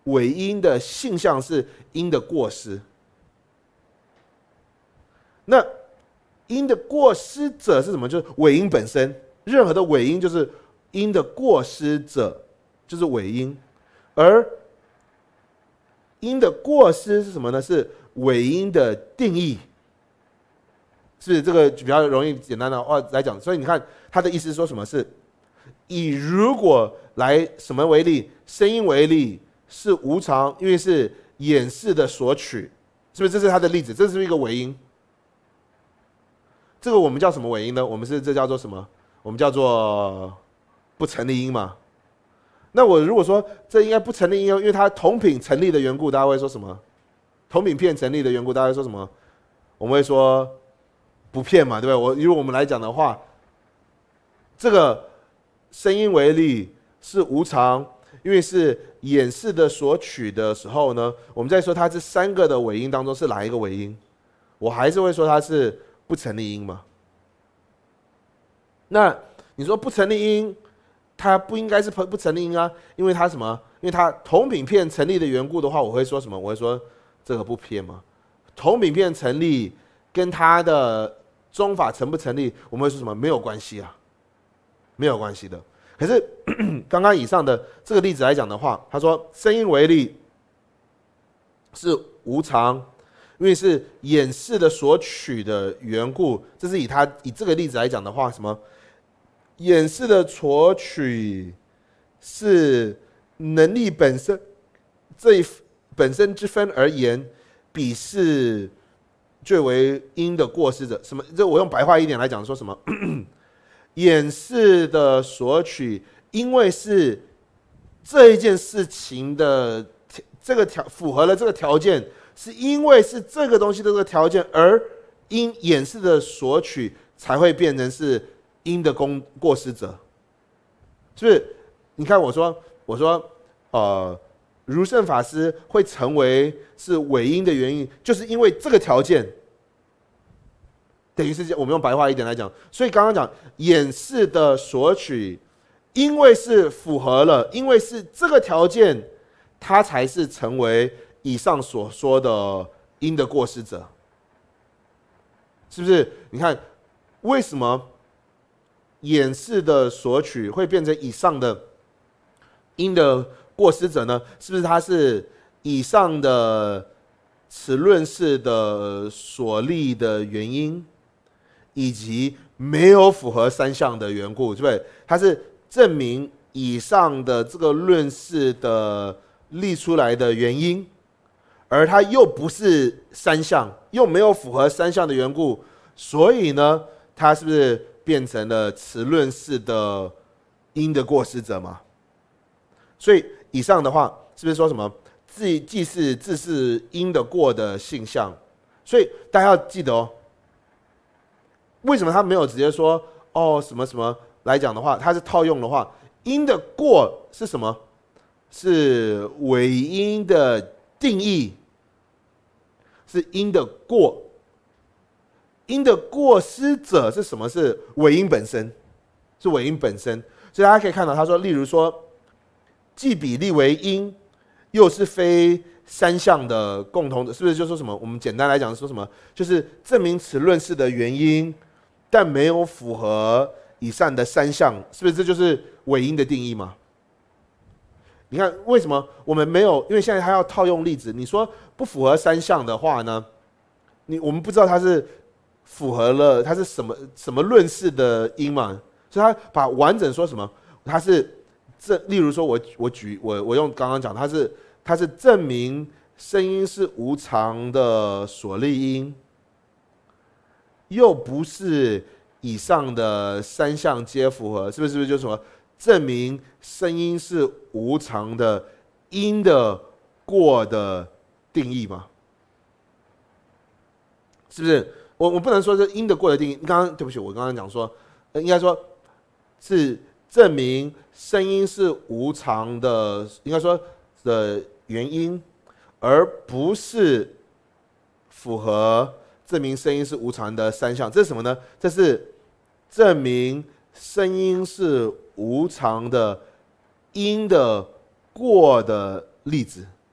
尾音的性象是音的过失。那音的过失者是什么？就是尾音本身，任何的尾音就是音的过失者，就是尾音。而音的过失是什么呢？是尾音的定义。是这个比较容易简单的话来讲，所以你看他的意思说什么是以如果来什么为例，声音为例是无常，因为是掩饰的索取，是不是？这是他的例子，这是一个尾音。这个我们叫什么尾音呢？我们是这叫做什么？我们叫做不成立音嘛。那我如果说这应该不成立音，因为它同品成立的缘故，大家会说什么？同品片成立的缘故，大家会说什么？我们会说不骗嘛，对不对？我如果我们来讲的话，这个声音为例是无常，因为是掩饰的索取的时候呢，我们在说它这三个的尾音当中是哪一个尾音？我还是会说它是不成立音嘛。那你说不成立音，它不应该是不成立音啊，因为它什么？因为它同品片成立的缘故的话，我会说什么？我会说这个不偏嘛。同品片成立跟它的中法成不成立，我们会说什么？没有关系啊，没有关系的。可是刚刚以上的这个例子来讲的话，他说声音为例是无常，因为是掩饰的索取的缘故。这是以他以这个例子来讲的话，什么？掩饰的索取是能力本身这一本身之分而言，比是最为因的过失者。什么？这我用白话一点来讲，说什么？掩饰的索取，因为是这一件事情的这个条符合了这个条件，是因为是这个东西的这个条件，而因掩饰的索取才会变成是因的公过失者，是不是？你看我说我说呃，如圣法师会成为是尾音的原因，就是因为这个条件。等于是我们用白话一点来讲，所以刚刚讲掩饰的索取，因为是符合了，因为是这个条件，它才是成为以上所说的因的过失者，是不是？你看为什么掩饰的索取会变成以上的因的过失者呢？是不是它是以上的此论式的所立的原因？以及没有符合三项的缘故，对不对？它是证明以上的这个论式的立出来的原因，而它又不是三项，又没有符合三项的缘故，所以呢，它是不是变成了此论式的因的过失者嘛？所以以上的话，是不是说什么既既是自是因的过的性象？所以大家要记得哦。为什么他没有直接说哦什么什么来讲的话，他是套用的话，因的过是什么？是尾音的定义，是因的过。因的过失者是什么？是尾音本身，是尾音本身。所以大家可以看到，他说，例如说，既比例为因，又是非三项的共同的，是不是就说什么？我们简单来讲说什么？就是证明此论式的原因。但没有符合以上的三项，是不是这就是尾音的定义吗？你看为什么我们没有？因为现在他要套用例子，你说不符合三项的话呢，你我们不知道它是符合了它是什么什么论式的音嘛，所以他把完整说什么？它是这，例如说我我举我我用刚刚讲，它是它是证明声音是无常的所立音。又不是以上的三项皆符合，是不是？是不是就是什么证明声音是无常的因的过的定义吗？是不是？我我不能说是因的过的定义。刚刚对不起，我刚刚讲说，应该说是证明声音是无常的，应该说的原因，而不是符合。证明声音是无常的三项，这是什么呢？这是证明声音是无常的因的过的例子，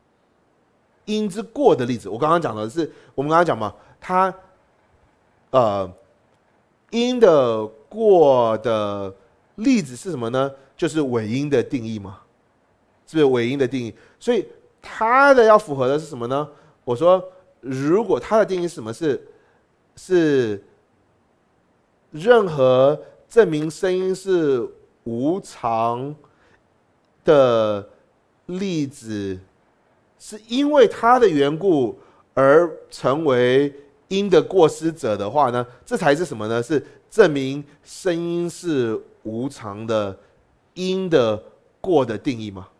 因之过的例子。我刚刚讲的是，我们刚刚讲嘛，它呃因的过的例子是什么呢？就是伪因的定义嘛，是不是伪因的定义？所以它的要符合的是什么呢？我说，如果它的定义是什么？是是任何证明声音是无常的例子，是因为它的缘故而成为因的过失者的话呢，这才是什么呢？是证明声音是无常的因的过的定义吗？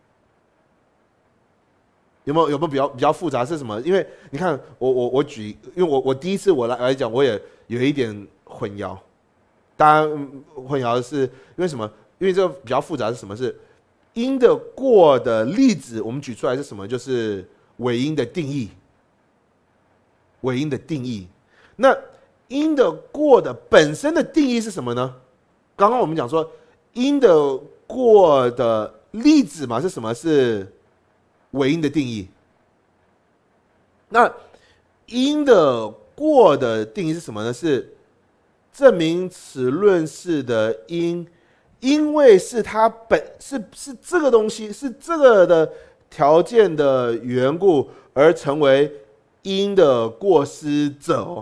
有没有有没有比较比较复杂是什么？因为你看，我我我举，因为我我第一次我来来讲，我也有一点混淆。当然，混淆的是因为什么？因为这个比较复杂是什么？是因的过的例子，我们举出来是什么？就是伪因的定义。伪因的定义，那因的过的本身的定义是什么呢？刚刚我们讲说，因的过的例子嘛是什么？是伪因的定义。那因的过的定义是什么呢？是证明此论式的因，因为是它本是是这个东西，是这个的条件的缘故而成为因的过失者哦。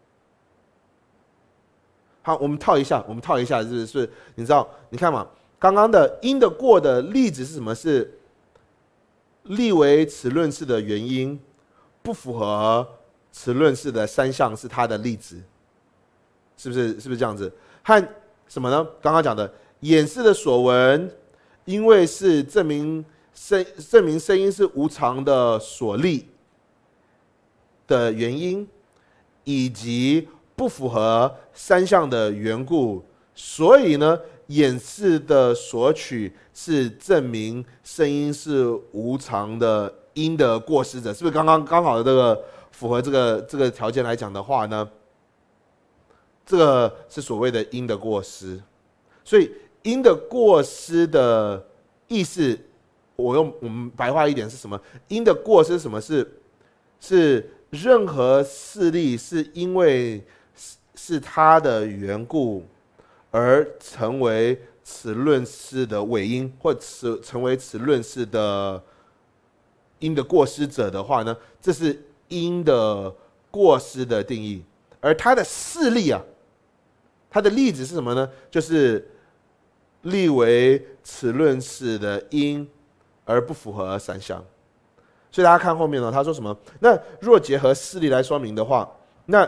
好，我们套一下，我们套一下，是不是？你知道，你看嘛，刚刚的因的过的例子是什么？是立为此论式的原因，不符合此论式的三项是它的例子，是不是？是不是这样子？和什么呢？刚刚讲的演示的所闻，因为是证明声证明声音是无常的所立的原因，以及不符合三项的缘故，所以呢，演示的索取是证明声音是无常的因的过失者，是不是刚刚刚好的这个符合这个这个条件来讲的话呢？这个是所谓的因的过失。所以因的过失的意思，我用我们白话一点是什么？因的过失是什么？是是任何事例是因为是它的缘故而成为此论式的伪因，或此成为此论式的因的过失者的话呢，这是因的过失的定义。而它的事例啊，它的例子是什么呢？就是立为此论式的因，而不符合三项。所以大家看后面呢，他说什么？那若结合事例来说明的话，那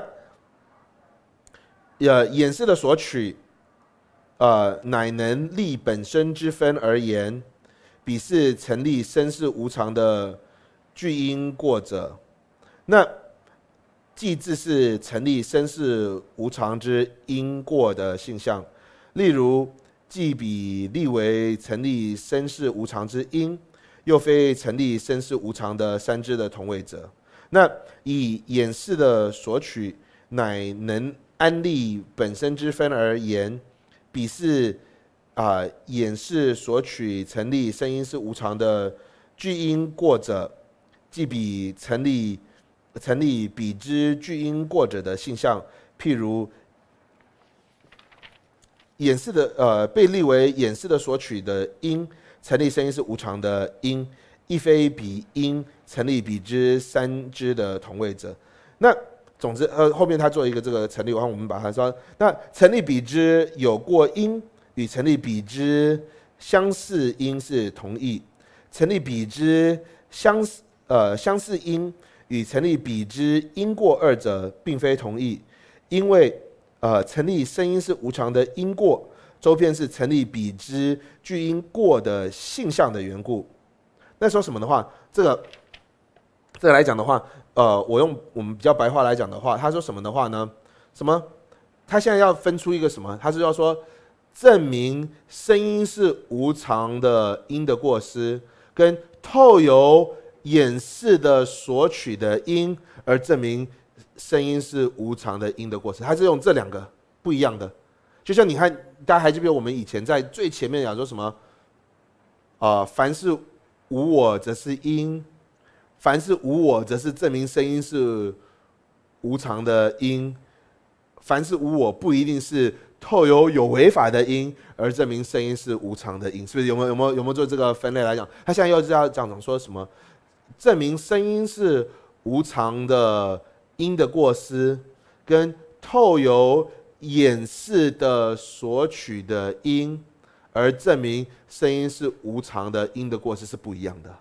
呃演示的索取，呃乃能立本身之分而言，彼是成立身是无常的具因过者。那既自是成立身是无常之因过的性象，例如既彼立为成立身是无常之因，又非成立身是无常的三支的同位者。那以演示的索取乃能安立本身之分而言，彼是啊、呃、演示索取成立声音是无常的具因过者，即彼成立成立彼之具因过者的性象。譬如演示的呃被立为演示的索取的因，成立声音是无常的因，亦非彼因成立彼之三支的同位者。那总之呃后面他做一个这个成立，然后我们把它说，那成立彼之有过因与成立彼之相似因是同义，成立彼之相呃相似因与成立彼之因过二者并非同义，因为呃成立声音是无常的因过，周遍是成立彼之具因过的性象的缘故。那说什么的话，这个这个来讲的话，呃，我用我们比较白话来讲的话，他说什么的话呢？什么？他现在要分出一个什么？他是要说证明声音是无常的因的过失，跟透由演示的索取的因而证明声音是无常的因的过失。他是用这两个不一样的。就像你看，大家还记不记得我们以前在最前面讲说什么？呃，凡是无我则是因， 凡是无我，则是证明声音是无常的因；凡是无我，不一定是透有有为法的因，而证明声音是无常的因。是不是有没有有没有有没有做这个分类来讲？他现在又是要讲说什么？证明声音是无常的因的过失，跟透有掩饰的索取的因，而证明声音是无常的因的过失是不一样的。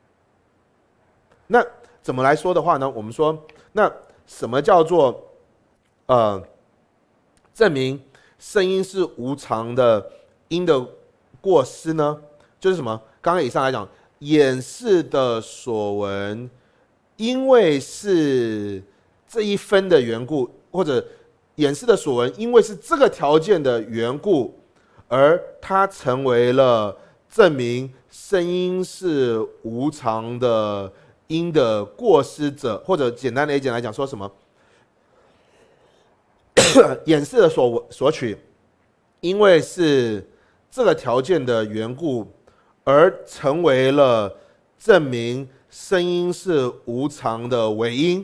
那怎么来说的话呢？我们说，那什么叫做呃证明声音是无常的因的过失呢？就是什么？刚刚以上来讲，掩饰的所闻，因为是这一分的缘故，或者掩饰的所闻，因为是这个条件的缘故，而它成为了证明声音是无常的因的过失者，或者简单的一点来讲，说什么？掩饰的所索取，因为是这个条件的缘故，而成为了证明声音是无常的为因。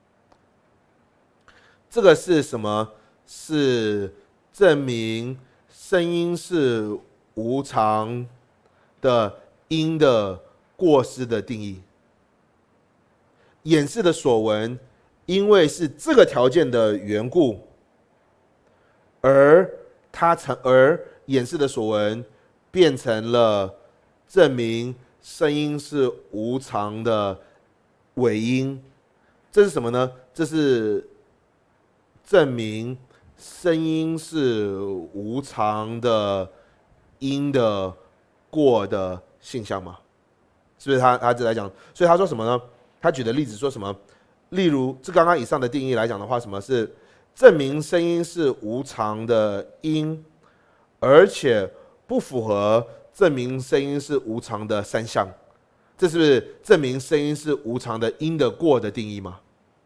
这个是什么？是证明声音是无常的因的过失的定义。掩饰的所闻，因为是这个条件的缘故，而它成而掩饰的所闻变成了证明声音是无常的伪因。这是什么呢？这是证明声音是无常的因的过的现象吗？是不是他他这来讲？所以他说什么呢？他举的例子说什么？例如，这刚刚以上的定义来讲的话，什么是证明声音是无常的因，而且不符合证明声音是无常的三项？这是不是证明声音是无常的因的过的定义吗？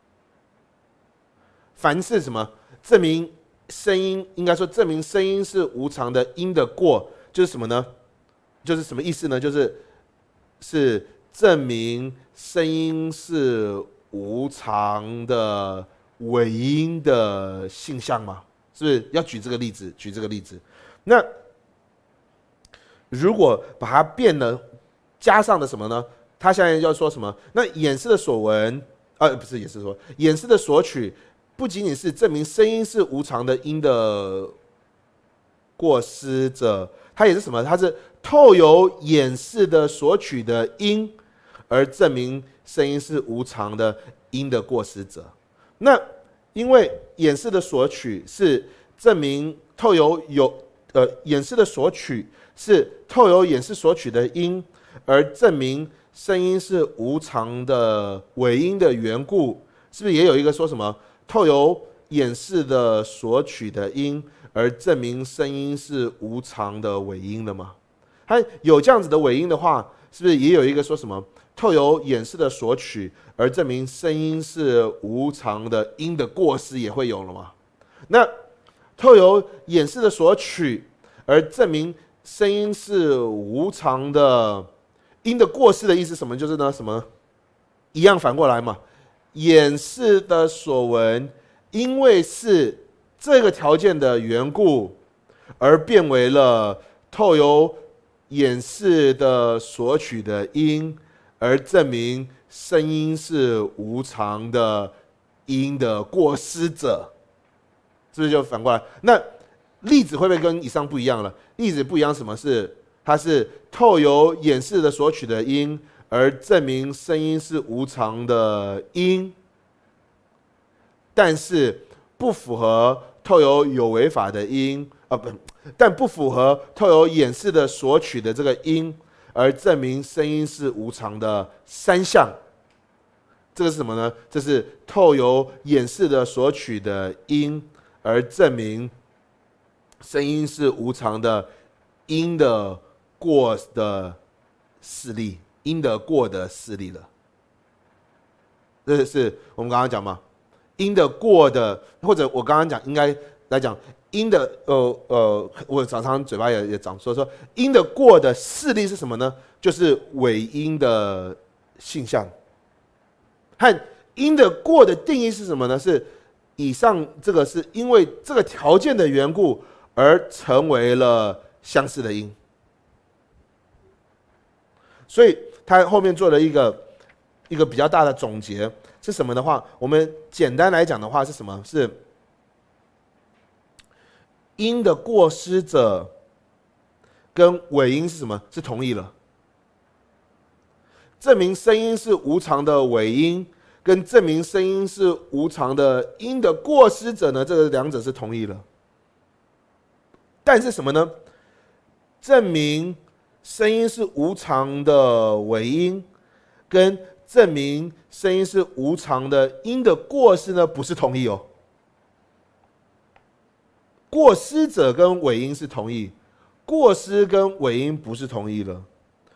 凡是什么证明声音，应该说证明声音是无常的因的过，就是什么呢？就是什么意思呢？就是是证明声音是无常的伪因的性象吗？是不是要举这个例子？举这个例子。那如果把它变了，加上的什么呢？他现在要说什么？那掩饰的所闻，呃，不是掩饰说，掩饰的索取，不仅仅是证明声音是无常的因的过失者，它也是什么？它是透有掩饰的索取的因，而证明声音是无常的因的过失者。那因为掩饰的索取是证明透有有呃掩饰的索取是透有掩饰索取的因，而证明声音是无常的伪因的缘故，是不是也有一个说什么透有掩饰的索取的因，而证明声音是无常的伪因的吗？它有这样子的伪因的话，是不是也有一个说什么透有掩饰的索取，而证明声音是无常的因的过失也会有了吗？那透有掩饰的索取，而证明声音是无常的因的过失的意思什么？就是呢什么一样反过来嘛，掩饰的所闻，因为是这个条件的缘故，而变为了透有掩饰的索取的因，而证明声音是无常的因的过失者，是不是就反过来？那例子会不会跟以上不一样了？例子不一样，什么是？它是透有掩饰的索取的因，而证明声音是无常的因，但是不符合透有有为法的因啊，不，但不符合透有掩饰的索取的这个因，而证明声音是无常的三项。这个是什么呢？这是透有掩饰的索取的因，而证明声音是无常的因的过的事例，因的过的事例了。这是我们刚刚讲嘛，因的过的，或者我刚刚讲应该来讲因的呃呃，我常常嘴巴也也讲说说因的过的事例是什么呢？就是伪因的性象。 和因的过的定义是什么呢？是以上这个是因为这个条件的缘故而成为了相似的因。所以他后面做了一个一个比较大的总结，是什么的话，我们简单来讲的话是什么？是因的过失者跟伪因是什么？是同意了。证明声音是无常的伪因，跟证明声音是无常的因的过失者呢，这个两者是同意了。但是什么呢？证明声音是无常的伪因，跟证明声音是无常的因的过失呢，不是同意哦。过失者跟伪因是同意，过失跟伪因不是同意了。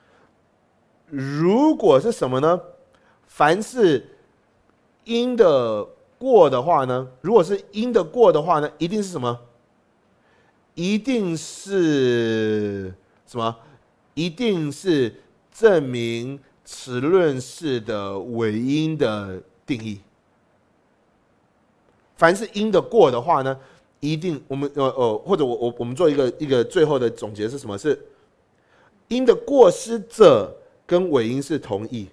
如果是什么呢？凡是因的过的话呢，如果是因的过的话呢，一定是什么？一定是什么？一定是证明此论式的伪因的定义。凡是因的过的话呢，一定我们呃呃，或者我我我们做一个一个最后的总结是什么？是因的过失者跟伪因是同义，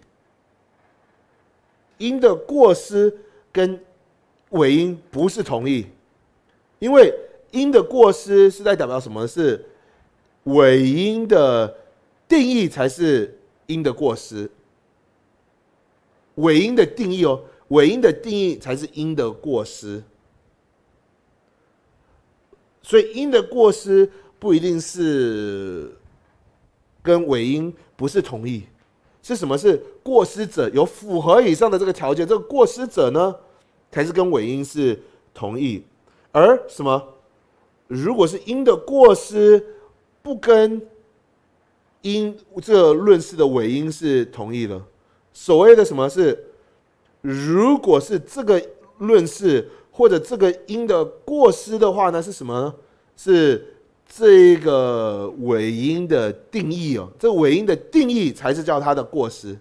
因的过失跟伪因不是同义，因为因的过失是在代表什么？是伪因的定义才是因的过失，伪因的定义哦，伪因的定义才是因的过失，所以因的过失不一定是跟伪因不是同义，是什么？是过失者有符合以上的这个条件，这个过失者呢，才是跟伪因是同义。而什么？如果是因的过失不跟因这个论式的伪因是同义了，所谓的什么是？如果是这个论式或者这个因的过失的话呢，是什么呢？是这个伪因的定义哦，这个伪因的定义才是叫它的过失，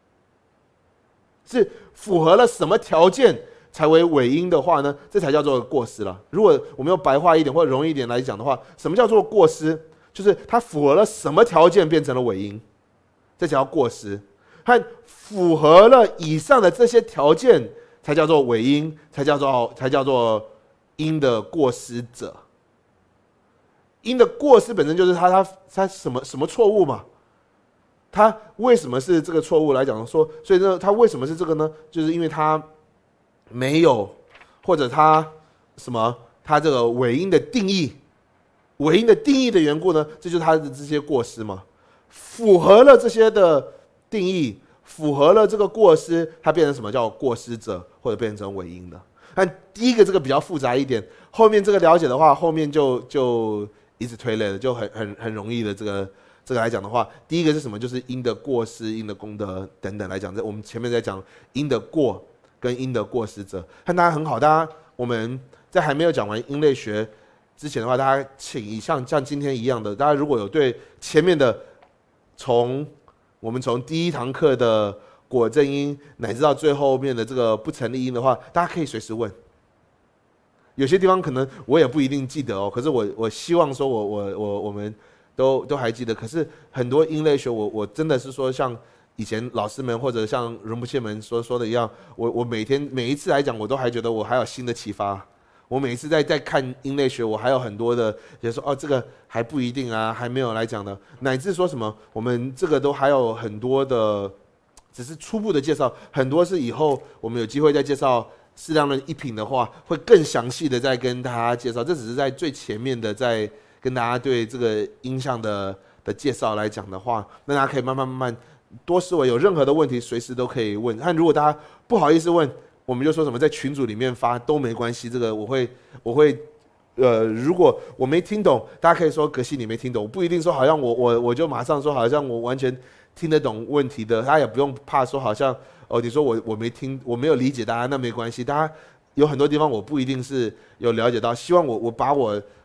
是符合了什么条件才为伪因的话呢？这才叫做过失了。如果我们用白话一点或者容易一点来讲的话，什么叫做过失？就是它符合了什么条件变成了伪因，这叫过失。和符合了以上的这些条件，才叫做伪因，才叫做才叫做因的过失者。因的过失本身就是他他他什么什么错误嘛？他为什么是这个错误来讲说？所以呢，他为什么是这个呢？就是因为他没有，或者他什么，他这个伪因的定义，伪因的定义的缘故呢？这就是他的这些过失嘛。符合了这些的定义，符合了这个过失，它变成什么叫过失者，或者变成伪因的。但第一个这个比较复杂一点，后面这个了解的话，后面就就一直推类了，就很很很容易的这个这个来讲的话，第一个是什么？就是因的过失、因的功德等等来讲，在我们前面在讲因的过跟因的过失者，看大家很好，大家我们在还没有讲完因类学之前的话，大家请像像今天一样的，大家如果有对前面的从我们从第一堂课的果正因乃至到最后面的这个不成立因的话，大家可以随时问。有些地方可能我也不一定记得哦，可是我我希望说我我我我们都都还记得。可是很多因类学我我真的是说像以前老师们或者像荣不切们所说的一样，我我每天每一次来讲，我都还觉得我还有新的启发。我每一次在在看因类学，我还有很多的，也说哦这个还不一定啊，还没有来讲的，乃至说什么我们这个都还有很多的，只是初步的介绍，很多是以后我们有机会再介绍适量的一品的话，会更详细的再跟大家介绍。这只是在最前面的在跟大家对这个音像的的介绍来讲的话，那大家可以慢慢慢慢多思维，有任何的问题随时都可以问。但如果大家不好意思问，我们就说什么在群组里面发都没关系，这个我会我会呃，如果我没听懂，大家可以说可惜你没听懂，不一定说好像我我我就马上说好像我完全听得懂问题的，大家也不用怕说好像哦，你说我我没听我没有理解大家，那没关系，大家有很多地方我不一定是有了解到，希望我我把我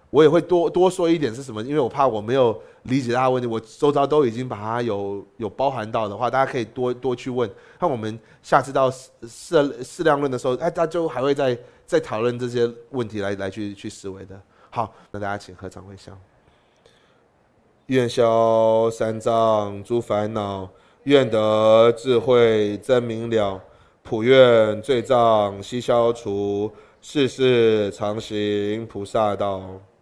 我也会多多说一点是什么，因为我怕我没有理解大家的问题，我周遭都已经把它有有包含到的话，大家可以多多去问。看我们下次到适适量论的时候，哎，大家就还会再再讨论这些问题来来去去思维的。好，那大家请合掌回向。愿消三障诸烦恼，愿得智慧真明了，普愿罪障悉消除，世世常行菩萨道。